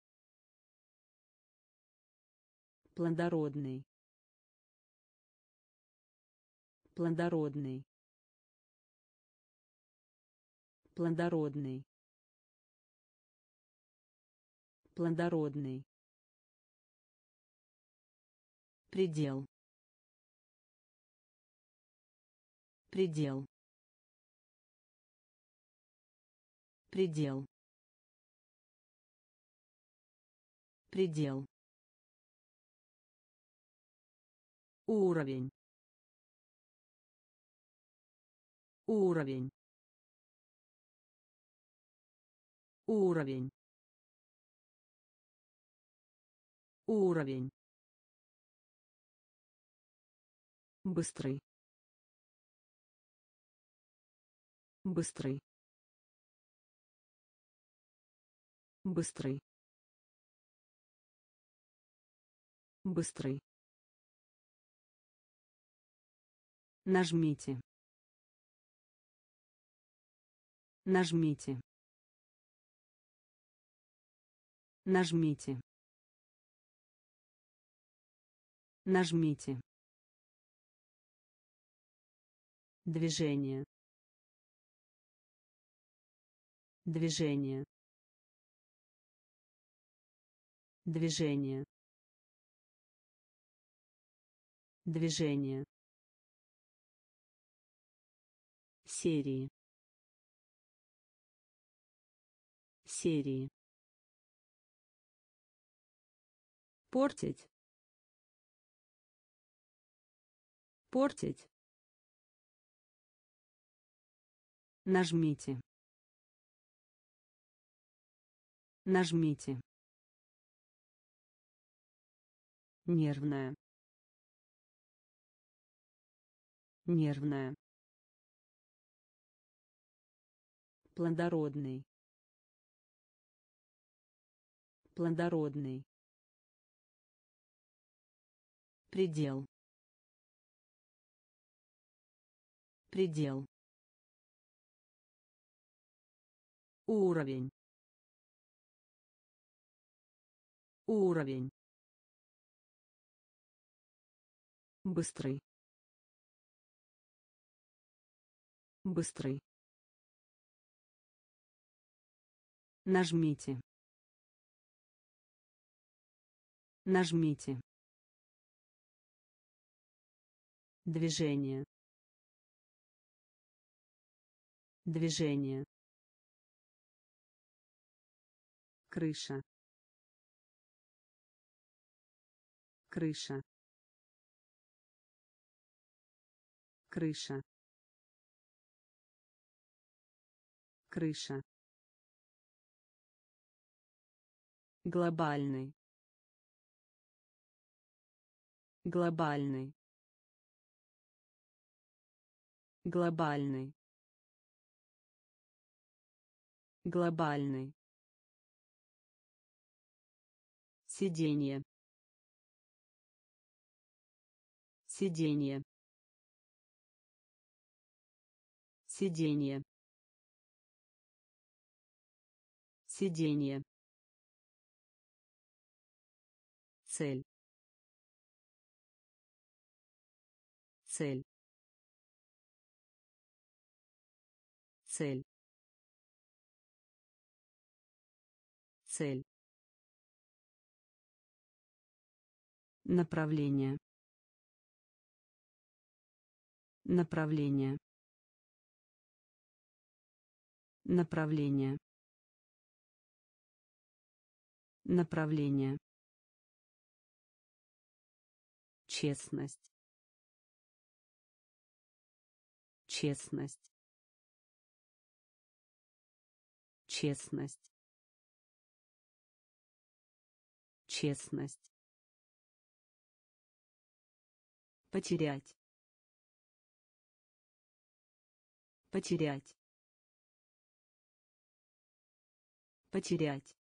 Плодородный. Плодородный. Плодородный. Плодородный. Предел. Предел. Предел. Предел. Уровень. Уровень. Уровень. Уровень. Быстрый. Быстрый. Быстрый. Быстрый. Нажмите. Нажмите. Нажмите. Нажмите. Движение. Движение. Движение. Движение. Серии. Серии. Портить. Портить. Нажмите. Нажмите. Нервная. Нервная. Плодородный. Плодородный. Предел. Предел. Уровень. Уровень. Быстрый. Быстрый. Нажмите. Нажмите. Движение. Движение. Крыша. Крыша. Крыша. Крыша. Глобальный. Глобальный. Глобальный. Глобальный. Сиденье. Сиденье. Сиденье. Сиденье. Цель. Цель. Цель. Цель. Направление. Направление. Направление. Направление. Честность. Честность. Честность. Честность. Потерять. Потерять. Потерять.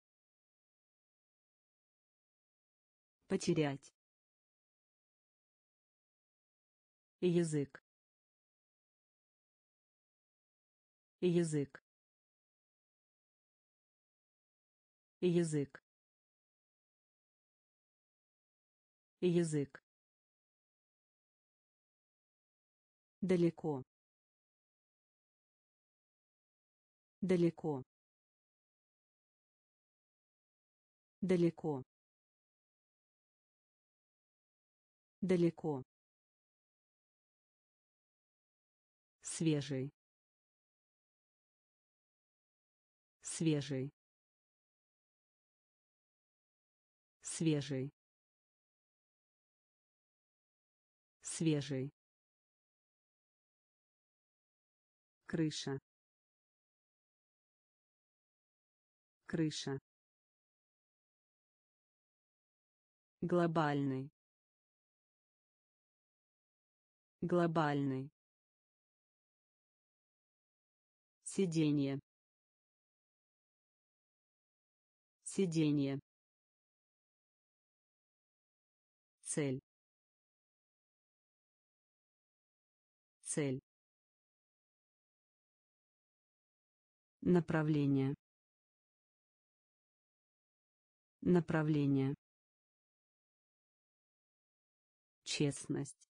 Потерять. Язык. Язык. Язык. Язык. Далеко. Далеко. Далеко. Далеко. Свежий. Свежий. Свежий. Свежий. Крыша. Крыша. Глобальный. Глобальный. Сиденье. Сиденье. Цель. Цель. Направление. Направление. Честность.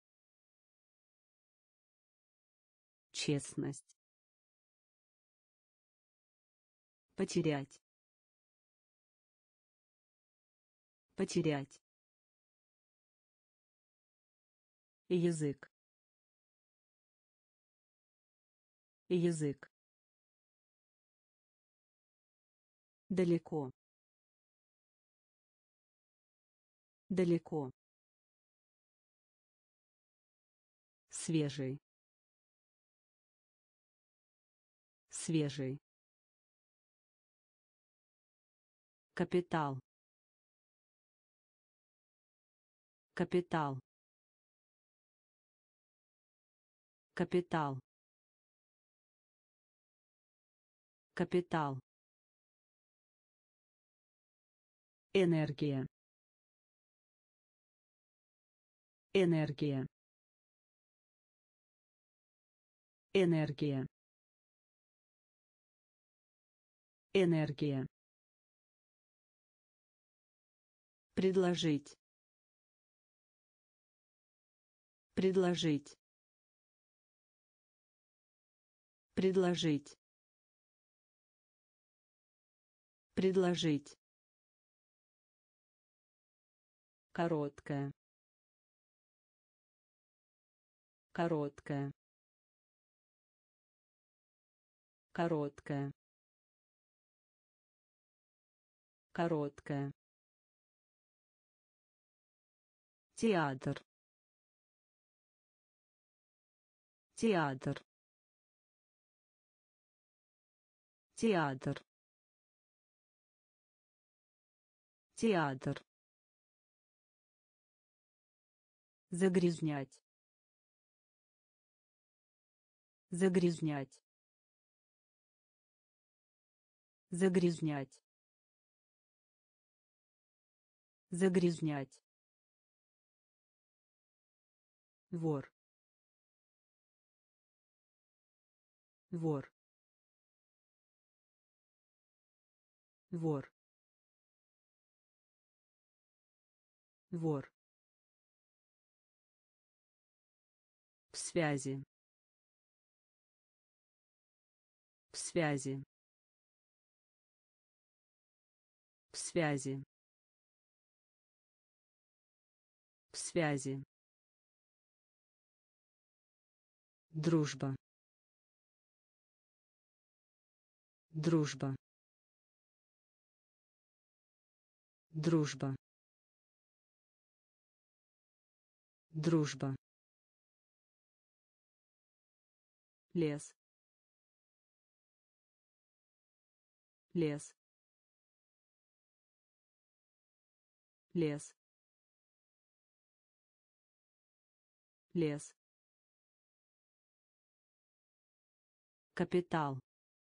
Честность. Потерять. Потерять. Язык. Язык. Далеко. Далеко. Свежий. Свежий. Капитал. Капитал. Капитал. Капитал. Энергия. Энергия. Энергия. Энергия. Предложить. Предложить. Предложить. Предложить. Короткая. Короткая. Короткая. Короткая. Театр. Театр. Театр. Театр. Загрязнять. Загрязнять. Загрязнять. Загрязнять. Вор. Вор. Вор. Вор. В связи. В связи. В связи. В связи. Дружба. Дружба. Дружба. Дружба. Лес. Лес. Лес. Лес. Капитал.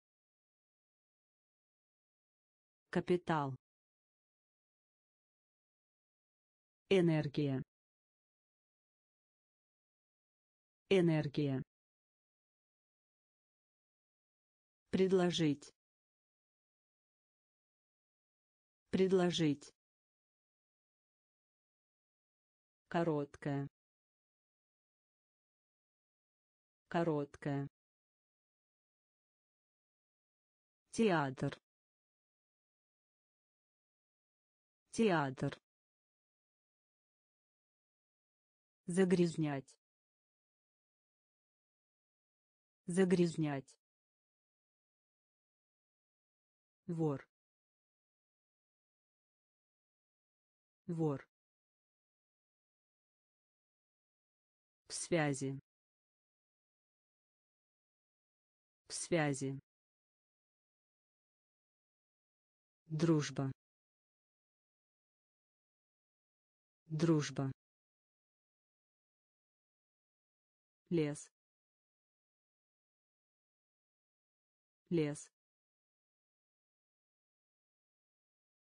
Капитал. Энергия. Энергия. Предложить. Предложить. Короткая. Короткая. Театр. Театр. Загрязнять. Загрязнять. Вор. Вор. В связи. В связи. Дружба. Дружба. Лес. Лес.